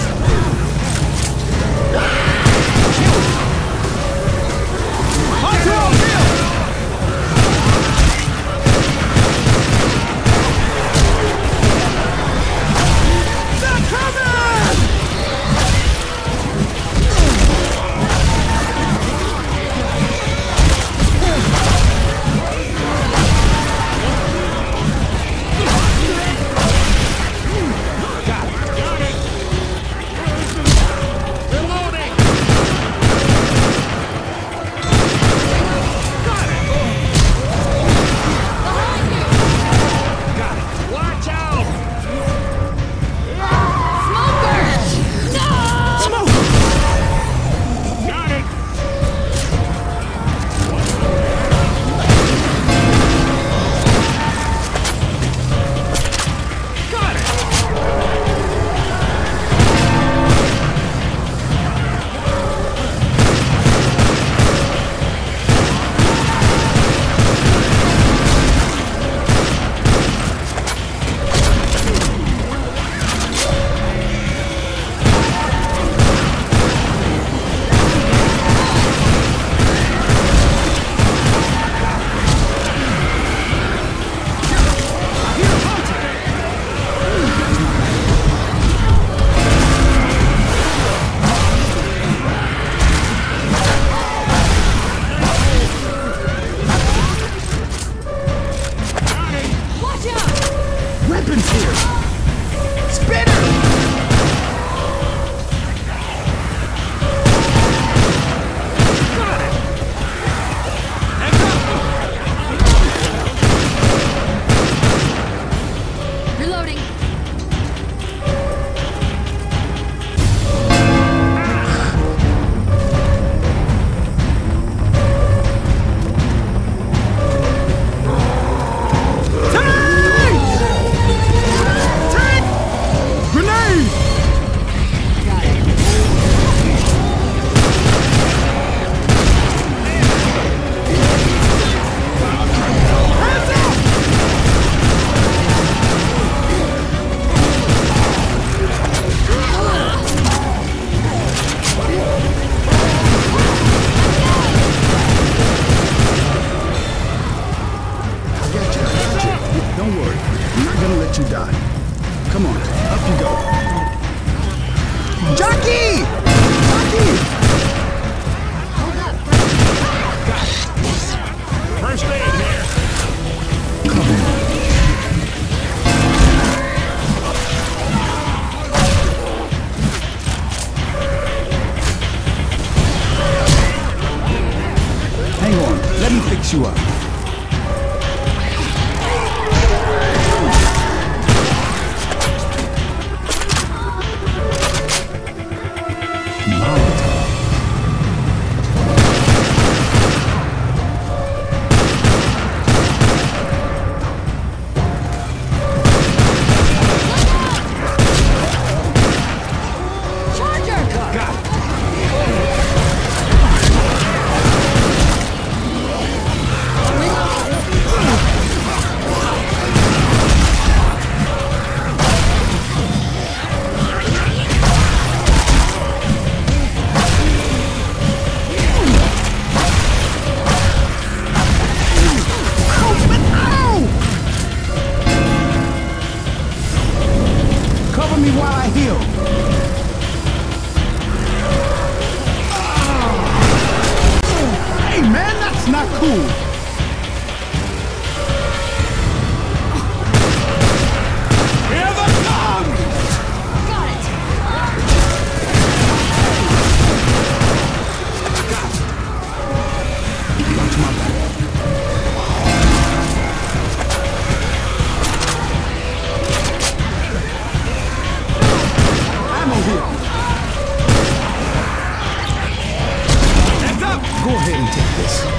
fix you up. that's not cool. Here they come! Got it. Watch my back. Ammo here. Heads up! Go ahead and take this.